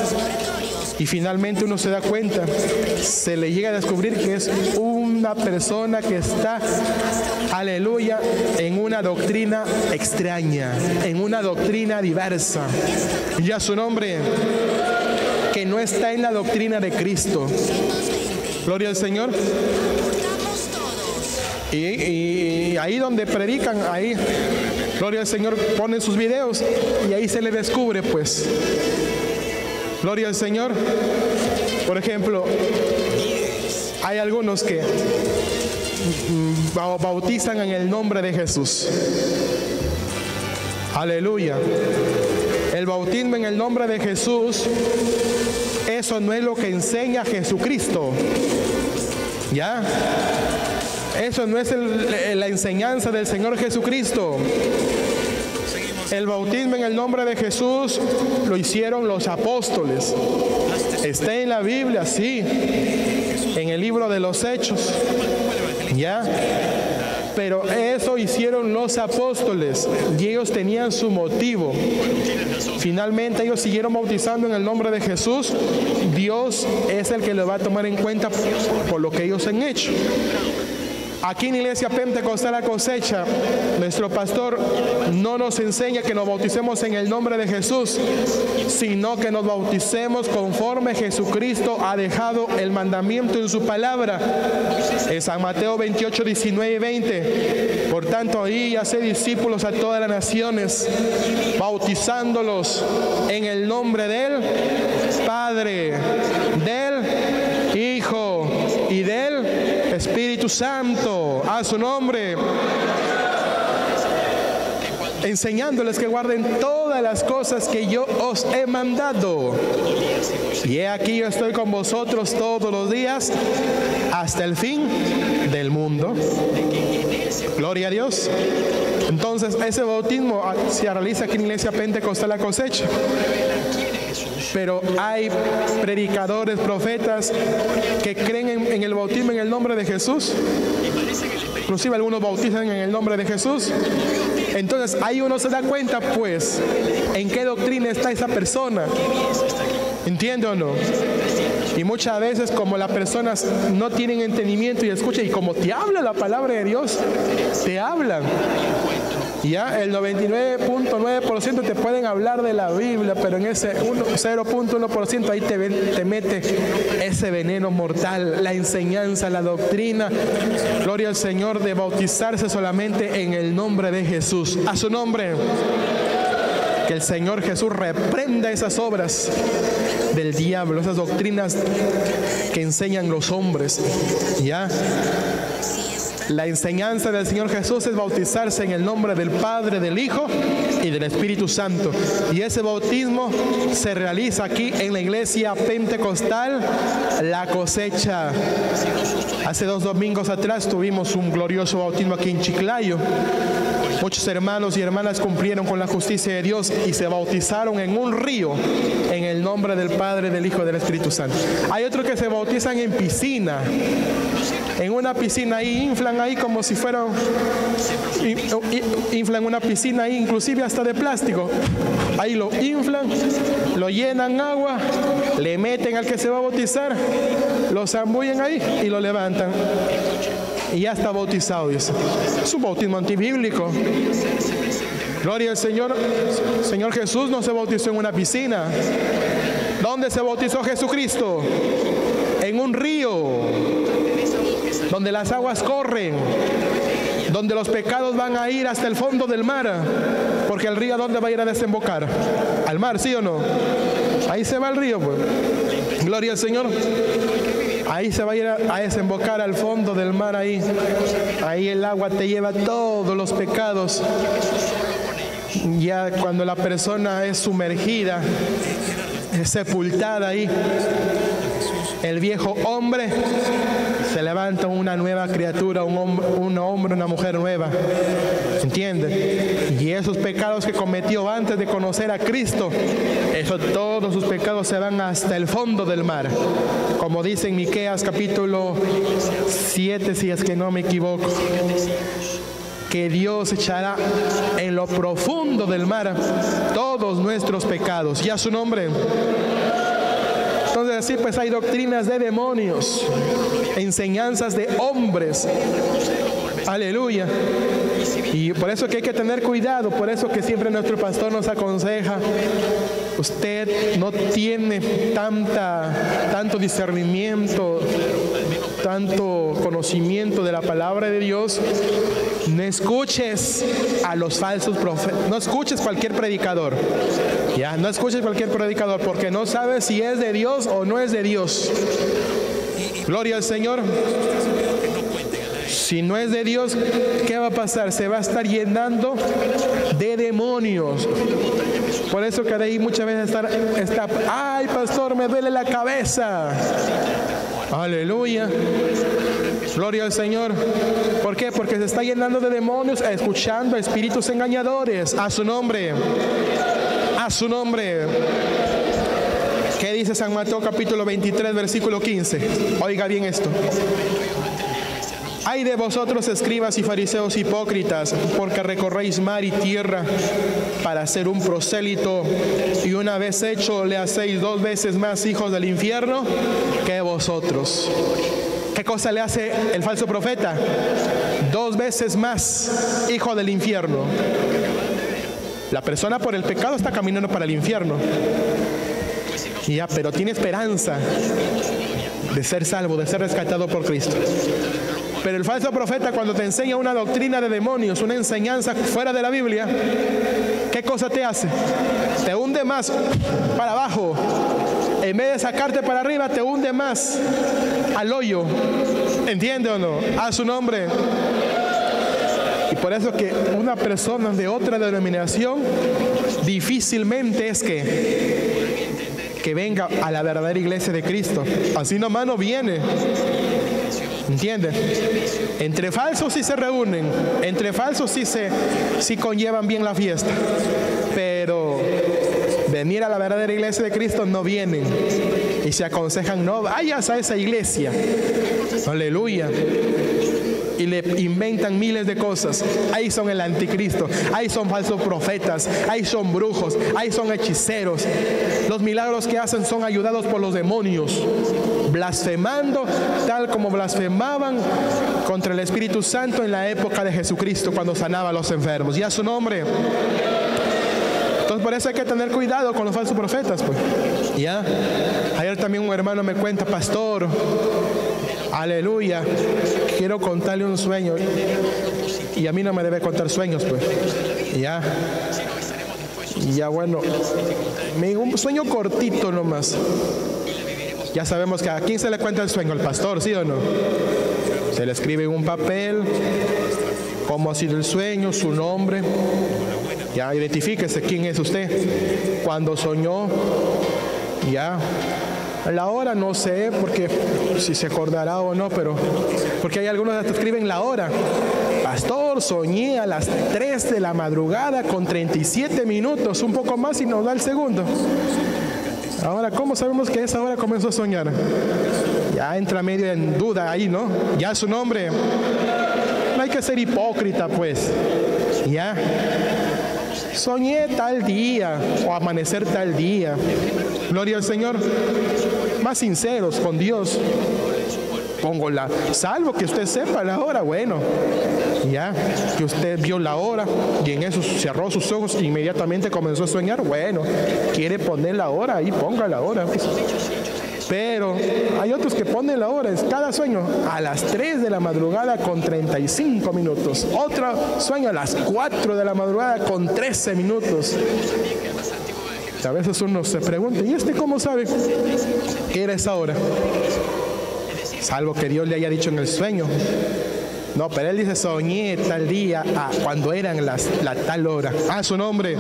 y finalmente uno se da cuenta, se le llega a descubrir que es una persona que está, aleluya, en una doctrina extraña, en una doctrina diversa. Y a su nombre, que no está en la doctrina de Cristo. Gloria al Señor. Y ahí donde predican, ahí, gloria al Señor, ponen sus videos y ahí se le descubre, pues. Gloria al Señor. Por ejemplo, hay algunos que bautizan en el nombre de Jesús. Aleluya. El bautismo en el nombre de Jesús, eso no es lo que enseña Jesucristo. ¿Ya? Eso no es la enseñanza del Señor Jesucristo. El bautismo en el nombre de Jesús lo hicieron los apóstoles. Está en la Biblia, sí, en el libro de los Hechos, ¿ya? Pero eso hicieron los apóstoles y ellos tenían su motivo. Finalmente ellos siguieron bautizando en el nombre de Jesús. Dios es el que lo va a tomar en cuenta por lo que ellos han hecho. Aquí en Iglesia Pentecostal La Cosecha, nuestro pastor no nos enseña que nos bauticemos en el nombre de Jesús, sino que nos bauticemos conforme Jesucristo ha dejado el mandamiento en su palabra. En San Mateo 28, 19 y 20. Por tanto, ahí haced discípulos a todas las naciones, bautizándolos en el nombre del Padre, del Hijo y del Espíritu Santo, a su nombre, enseñándoles que guarden todas las cosas que yo os he mandado. Y he aquí yo estoy con vosotros todos los días hasta el fin del mundo. Gloria a Dios. Entonces ese bautismo se realiza aquí en Iglesia Pentecostal La Cosecha. Pero hay predicadores, profetas que creen en el bautismo en el nombre de Jesús. Inclusive algunos bautizan en el nombre de Jesús. Entonces ahí uno se da cuenta, pues, en qué doctrina está esa persona. ¿Entiende o no? Y muchas veces, como las personas no tienen entendimiento y escuchan, y como te habla la palabra de Dios, te hablan. Ya el 99.9% te pueden hablar de la Biblia, pero en ese 0.1% ahí te mete ese veneno mortal, la enseñanza, la doctrina. Gloria al Señor, de bautizarse solamente en el nombre de Jesús. A su nombre. Que el Señor Jesús reprenda esas obras del diablo, esas doctrinas que enseñan los hombres. ¿Ya? La enseñanza del Señor Jesús es bautizarse en el nombre del Padre, del Hijo y del Espíritu Santo. Y ese bautismo se realiza aquí en la Iglesia Pentecostal La Cosecha. Hace 2 domingos atrás tuvimos un glorioso bautismo aquí en Chiclayo. Muchos hermanos y hermanas cumplieron con la justicia de Dios y se bautizaron en un río en el nombre del Padre, del Hijo y del Espíritu Santo. Hay otros que se bautizan en piscina. En una piscina ahí, inflan ahí como si fuera, inflan una piscina ahí, inclusive hasta de plástico. Ahí lo inflan, lo llenan agua, le meten al que se va a bautizar, lo zambullen ahí y lo levantan. Y ya está bautizado, dice. Es un bautismo antibíblico. Gloria al Señor. Señor Jesús no se bautizó en una piscina. ¿Dónde se bautizó Jesucristo? En un río, donde las aguas corren, donde los pecados van a ir hasta el fondo del mar, porque el río, ¿a dónde va a ir a desembocar? Al mar, ¿sí o no? Ahí se va el río, pues. Gloria al Señor. Ahí se va a ir a desembocar al fondo del mar, ahí el agua te lleva todos los pecados. Ya cuando la persona es sumergida, es sepultada ahí, el viejo hombre se levanta una nueva criatura, un hombre, una mujer nueva. ¿Entiende? Y esos pecados que cometió antes de conocer a Cristo, todos sus pecados se van hasta el fondo del mar. Como dice en Miqueas capítulo 7, si es que no me equivoco, que Dios echará en lo profundo del mar todos nuestros pecados. Y a su nombre. Entonces así pues hay doctrinas de demonios, enseñanzas de hombres. Aleluya. Y por eso que hay que tener cuidado, por eso que siempre nuestro pastor nos aconseja: usted no tiene tanto discernimiento, tanto conocimiento de la palabra de Dios, no escuches a los falsos profetas, no escuches cualquier predicador. Ya, no escuches cualquier predicador, porque no sabes si es de Dios o no es de Dios. Gloria al Señor. Si no es de Dios, ¿qué va a pasar? Se va a estar llenando de demonios. Por eso que de ahí muchas veces está, ay pastor, me duele la cabeza. Aleluya. Gloria al Señor. ¿Por qué? Porque se está llenando de demonios, escuchando a espíritus engañadores. A su nombre. A su nombre. ¿Qué dice San Mateo capítulo 23, versículo 15? Oiga bien esto. Ay de vosotros, escribas y fariseos hipócritas, porque recorréis mar y tierra para ser un prosélito, y una vez hecho le hacéis 2 veces más hijos del infierno que vosotros. ¿Qué cosa le hace el falso profeta? 2 veces más hijo del infierno. La persona por el pecado está caminando para el infierno. Ya, pero tiene esperanza de ser salvo, de ser rescatado por Cristo. Pero el falso profeta, cuando te enseña una doctrina de demonios, una enseñanza fuera de la Biblia, ¿qué cosa te hace? Te hunde más para abajo. En vez de sacarte para arriba, te hunde más al hoyo. ¿Entiende o no? A su nombre. Y por eso que una persona de otra denominación difícilmente es que venga a la verdadera iglesia de Cristo. Así nomás no viene. ¿Entienden? Entre falsos sí se reúnen, entre falsos sí conllevan bien la fiesta, pero venir a la verdadera iglesia de Cristo no vienen y se aconsejan: no vayas a esa iglesia. Aleluya. Y le inventan miles de cosas. Ahí son el anticristo, ahí son falsos profetas, ahí son brujos, ahí son hechiceros. Los milagros que hacen son ayudados por los demonios, blasfemando tal como blasfemaban contra el Espíritu Santo en la época de Jesucristo, cuando sanaba a los enfermos. Y a su nombre. Entonces por eso hay que tener cuidado con los falsos profetas, pues. Ya. Ayer también un hermano me cuenta: pastor, aleluya, quiero contarle un sueño. Y a mí no me debe contar sueños, pues. Ya. Ya, bueno, un sueño cortito nomás. Ya sabemos que a quién se le cuenta el sueño, al pastor, ¿sí o no? Se le escribe en un papel cómo ha sido el sueño, su nombre. Ya, identifíquese quién es usted, cuándo soñó. Ya. La hora no sé, porque si se acordará o no, pero porque hay algunos que escriben la hora. Pastor, soñé a las 3 de la madrugada con 37 minutos, un poco más y nos da el segundo. Ahora, ¿cómo sabemos que a esa hora comenzó a soñar? Ya entra medio en duda ahí, ¿no? Ya su nombre. No hay que ser hipócrita, pues. Ya. Soñé tal día o amanecer tal día. Gloria al Señor. Más sinceros con Dios. Pongo salvo que usted sepa la hora, bueno, ya, que usted vio la hora y en eso cerró sus ojos e inmediatamente comenzó a soñar, bueno, quiere poner la hora, ahí ponga la hora, pues. Pero hay otros que ponen la hora, es cada sueño a las 3 de la madrugada con 35 minutos, otro sueño a las 4 de la madrugada con 13 minutos. A veces uno se pregunta: ¿y este cómo sabe que era esa hora? Salvo que Dios le haya dicho en el sueño. No, pero él dice: soñé tal día, cuando eran la tal hora. A su nombre.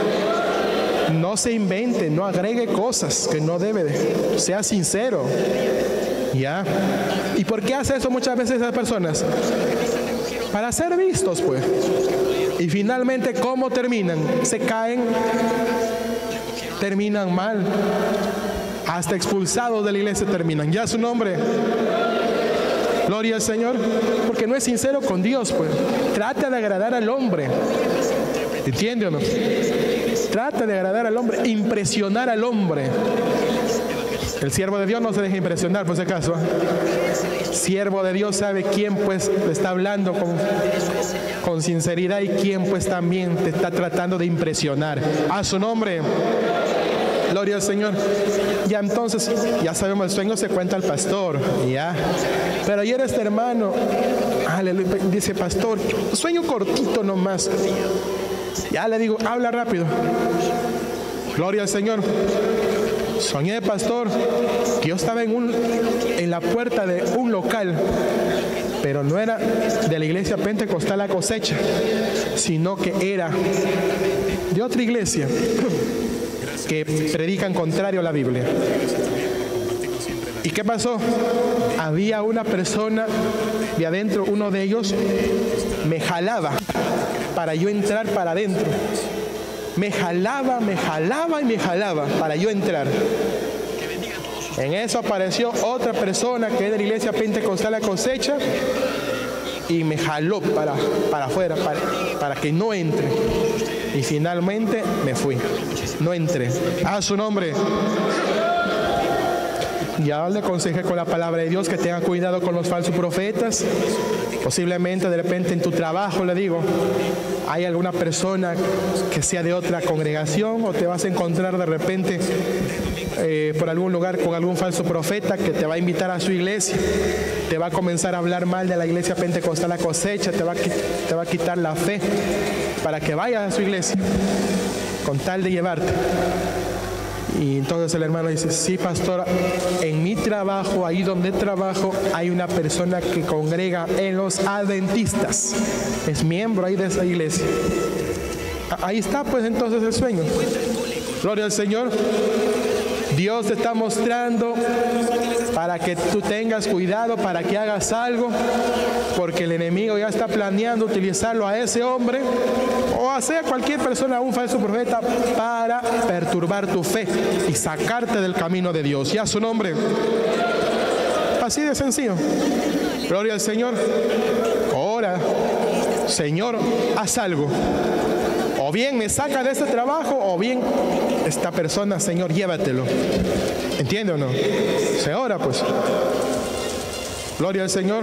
No se invente, no agregue cosas que no debe de. Sea sincero. ¿Ya? ¿Y por qué hace eso muchas veces esas personas? Para ser vistos, pues. Y finalmente, ¿cómo terminan? Se caen, terminan mal. Hasta expulsados de la iglesia terminan. Ya su nombre. Gloria al Señor. Porque no es sincero con Dios, pues. Trata de agradar al hombre. ¿Entiende o no? Trata de agradar al hombre, impresionar al hombre. El siervo de Dios no se deja impresionar, por si acaso. Siervo de Dios sabe quién pues le está hablando con sinceridad y quién pues también te está tratando de impresionar. A su nombre. Gloria al Señor. Ya entonces, ya sabemos, el sueño se cuenta al pastor, ya. Pero ayer este hermano, aleluya, dice: pastor, sueño cortito nomás. Ya le digo: habla rápido. Gloria al Señor. Soñé, pastor, que yo estaba en la puerta de un local, pero no era de la iglesia Pentecostal La Cosecha, sino que era de otra iglesia que predican contrario a la Biblia. ¿Y qué pasó? Había una persona de adentro, uno de ellos me jalaba para yo entrar para adentro. Me jalaba y me jalaba para yo entrar. En eso apareció otra persona que es de la iglesia Pentecostal La Cosecha y me jaló para afuera, para que no entre. Y finalmente me fui. No entré. A su nombre. Ya le aconsejé con la palabra de Dios que tenga cuidado con los falsos profetas. Posiblemente de repente en tu trabajo, le digo, hay alguna persona que sea de otra congregación, o te vas a encontrar de repente por algún lugar con algún falso profeta que te va a invitar a su iglesia, te va a comenzar a hablar mal de la iglesia Pentecostal La Cosecha, te va a quitar la fe para que vayas a su iglesia con tal de llevarte. Y entonces el hermano dice, sí, pastor, en mi trabajo, ahí donde trabajo, hay una persona que congrega en los adventistas, es miembro ahí de esa iglesia. Ahí está pues entonces el sueño. Gloria al Señor. Dios te está mostrando para que tú tengas cuidado, para que hagas algo, porque el enemigo ya está planeando utilizarlo a ese hombre o a sea cualquier persona, un falso profeta, para perturbar tu fe y sacarte del camino de Dios. Y a su nombre. Así de sencillo. Gloria al Señor. Ora, Señor, haz algo. O bien me saca de este trabajo, o bien esta persona, Señor, llévatelo. ¿Entiende o no? Se ora pues. Gloria al Señor.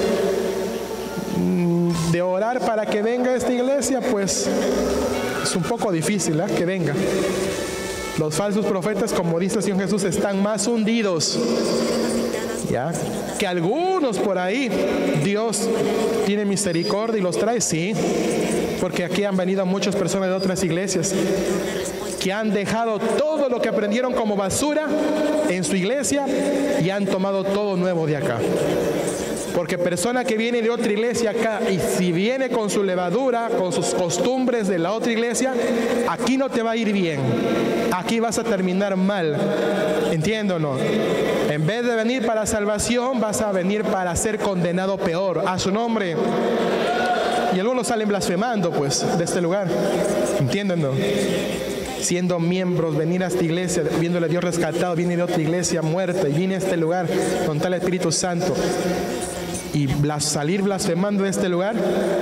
De orar para que venga esta iglesia, pues es un poco difícil, que venga. Los falsos profetas, como dice el Señor Jesús, están más hundidos, ¿ya? Que algunos por ahí Dios tiene misericordia y los trae, sí, porque aquí han venido muchas personas de otras iglesias que han dejado todo lo que aprendieron como basura en su iglesia y han tomado todo nuevo de acá. Porque persona que viene de otra iglesia acá, y si viene con su levadura, con sus costumbres de la otra iglesia, aquí no te va a ir bien. Aquí vas a terminar mal. ¿Entiende o no? En vez de venir para salvación, vas a venir para ser condenado peor. A su nombre. Y algunos salen blasfemando pues de este lugar. ¿Entienden, no? Siendo miembros, venir a esta iglesia, viéndole a Dios rescatado, viene de otra iglesia muerta y viene a este lugar con tal Espíritu Santo y salir blasfemando de este lugar,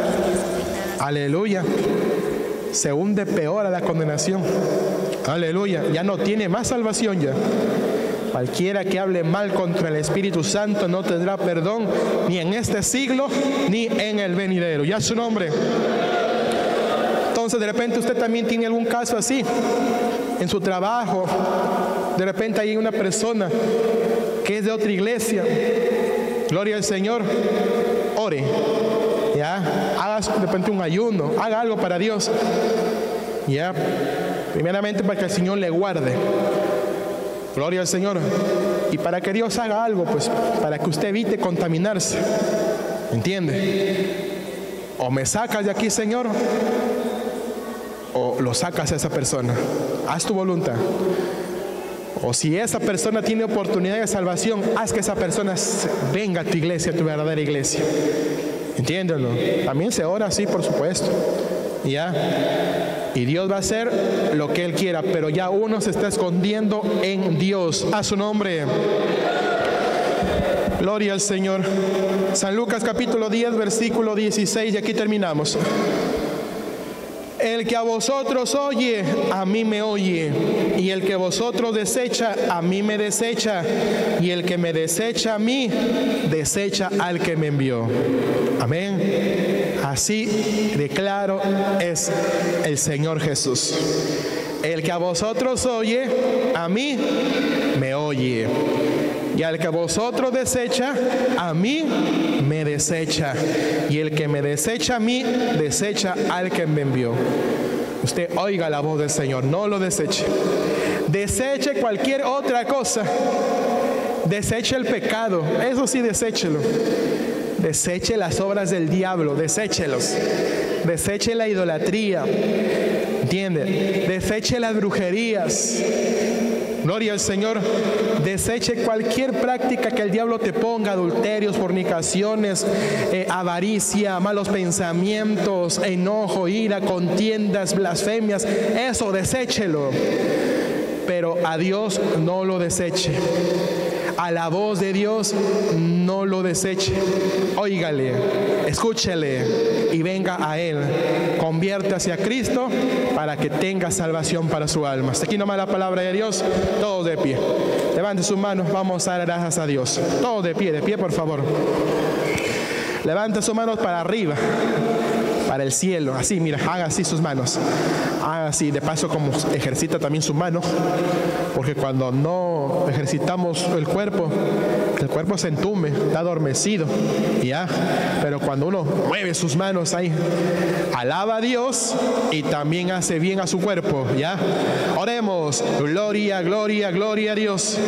aleluya, se hunde peor a la condenación. Aleluya, ya no tiene más salvación ya. Cualquiera que hable mal contra el Espíritu Santo no tendrá perdón ni en este siglo ni en el venidero. Ya su nombre. Entonces de repente usted también tiene algún caso así en su trabajo. De repente hay una persona que es de otra iglesia. Gloria al Señor. Ore, ya, haga de repente un ayuno, haga algo para Dios, ya, primeramente para que el Señor le guarde. Gloria al Señor. Y para que Dios haga algo, pues para que usted evite contaminarse. ¿Entiende? O me sacas de aquí, Señor, o lo sacas a esa persona. Haz tu voluntad. O si esa persona tiene oportunidad de salvación, haz que esa persona venga a tu iglesia, a tu verdadera iglesia. ¿Entiéndelo? También se ora así, por supuesto. ¿Ya? Y Dios va a hacer lo que Él quiera, pero ya uno se está escondiendo en Dios. A su nombre. Gloria al Señor. San Lucas capítulo 10, versículo 16, y aquí terminamos. El que a vosotros oye, a mí me oye, y el que vosotros desecha, a mí me desecha, y el que me desecha a mí, desecha al que me envió. Amén. Así de claro es el Señor Jesús. El que a vosotros oye, a mí me oye. Y al que vosotros desecha, a mí me desecha. Y el que me desecha a mí, desecha al que me envió. Usted oiga la voz del Señor, no lo deseche. Deseche cualquier otra cosa. Deseche el pecado, eso sí, deséchelo. Deseche las obras del diablo, deséchelos. Deseche la idolatría. ¿Entiende? deseche las brujerías. Gloria al Señor. Deseche cualquier práctica que el diablo te ponga: adulterios, fornicaciones, avaricia, malos pensamientos, enojo, ira, contiendas, blasfemias. Eso, deséchelo. Pero a Dios no lo deseche. A la voz de Dios no lo deseche. Óigale, escúchele y venga a Él. Conviértase a Cristo para que tenga salvación para su alma. Hasta aquí nomás la palabra de Dios. Todos de pie. Levante sus manos, vamos a dar gracias a Dios. Todos de pie por favor. Levante sus manos para arriba, para el cielo. Así, mira, haga así sus manos. Haga así, de paso como ejercita también sus manos. Porque cuando no ejercitamos el cuerpo se entume, está adormecido. Ya, pero cuando uno mueve sus manos ahí, alaba a Dios y también hace bien a su cuerpo. Ya, oremos. Gloria, gloria, gloria a Dios.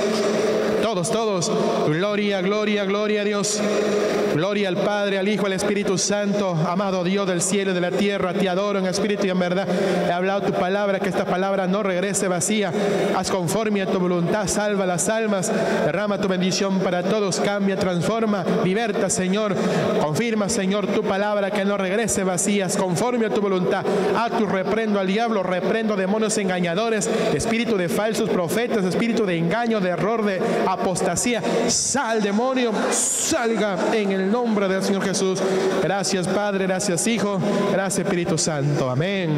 Todos. Gloria, gloria, gloria a Dios. Gloria al Padre, al Hijo, al Espíritu Santo. Amado Dios del cielo y de la tierra, te adoro en espíritu y en verdad. He hablado tu palabra, que esta palabra no regrese vacía. Haz conforme a tu voluntad, salva las almas, derrama tu bendición para todos, cambia, transforma, liberta, Señor. Confirma, Señor, tu palabra, que no regrese vacía. Haz conforme a tu voluntad. Reprendo al diablo, reprendo demonios engañadores, espíritu de falsos profetas, espíritu de engaño, de error, de apostasía. Sal, demonio, salga en el nombre del Señor Jesús. Gracias, Padre, gracias, Hijo, gracias, Espíritu Santo. Amén.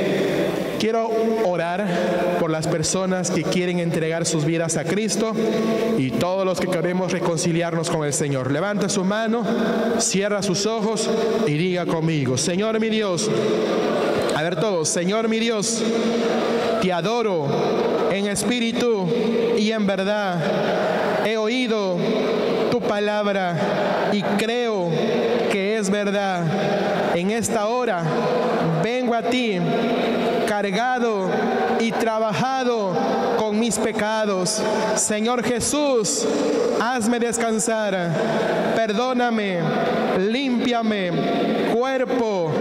Quiero orar por las personas que quieren entregar sus vidas a Cristo y todos los que queremos reconciliarnos con el Señor. Levanta su mano, cierra sus ojos y diga conmigo: Señor mi Dios. A ver todos: Señor mi Dios, te adoro en espíritu y en verdad. He oído tu palabra y creo que es verdad. En esta hora vengo a ti cargado y trabajado con mis pecados. Señor Jesús, hazme descansar. Perdóname, límpiame, cuerpo,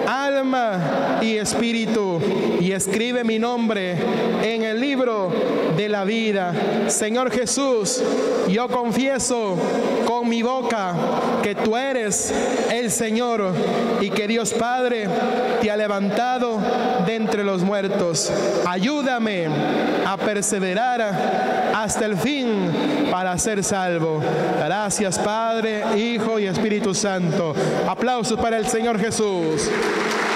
alma y espíritu, y escribe mi nombre en el libro de la vida. Señor Jesús, yo confieso con mi boca que tú eres el Señor y que Dios Padre te ha levantado de entre los muertos. Ayúdame a perseverar hasta el fin para ser salvo. Gracias, Padre, Hijo y Espíritu Santo. Aplausos para el Señor Jesús.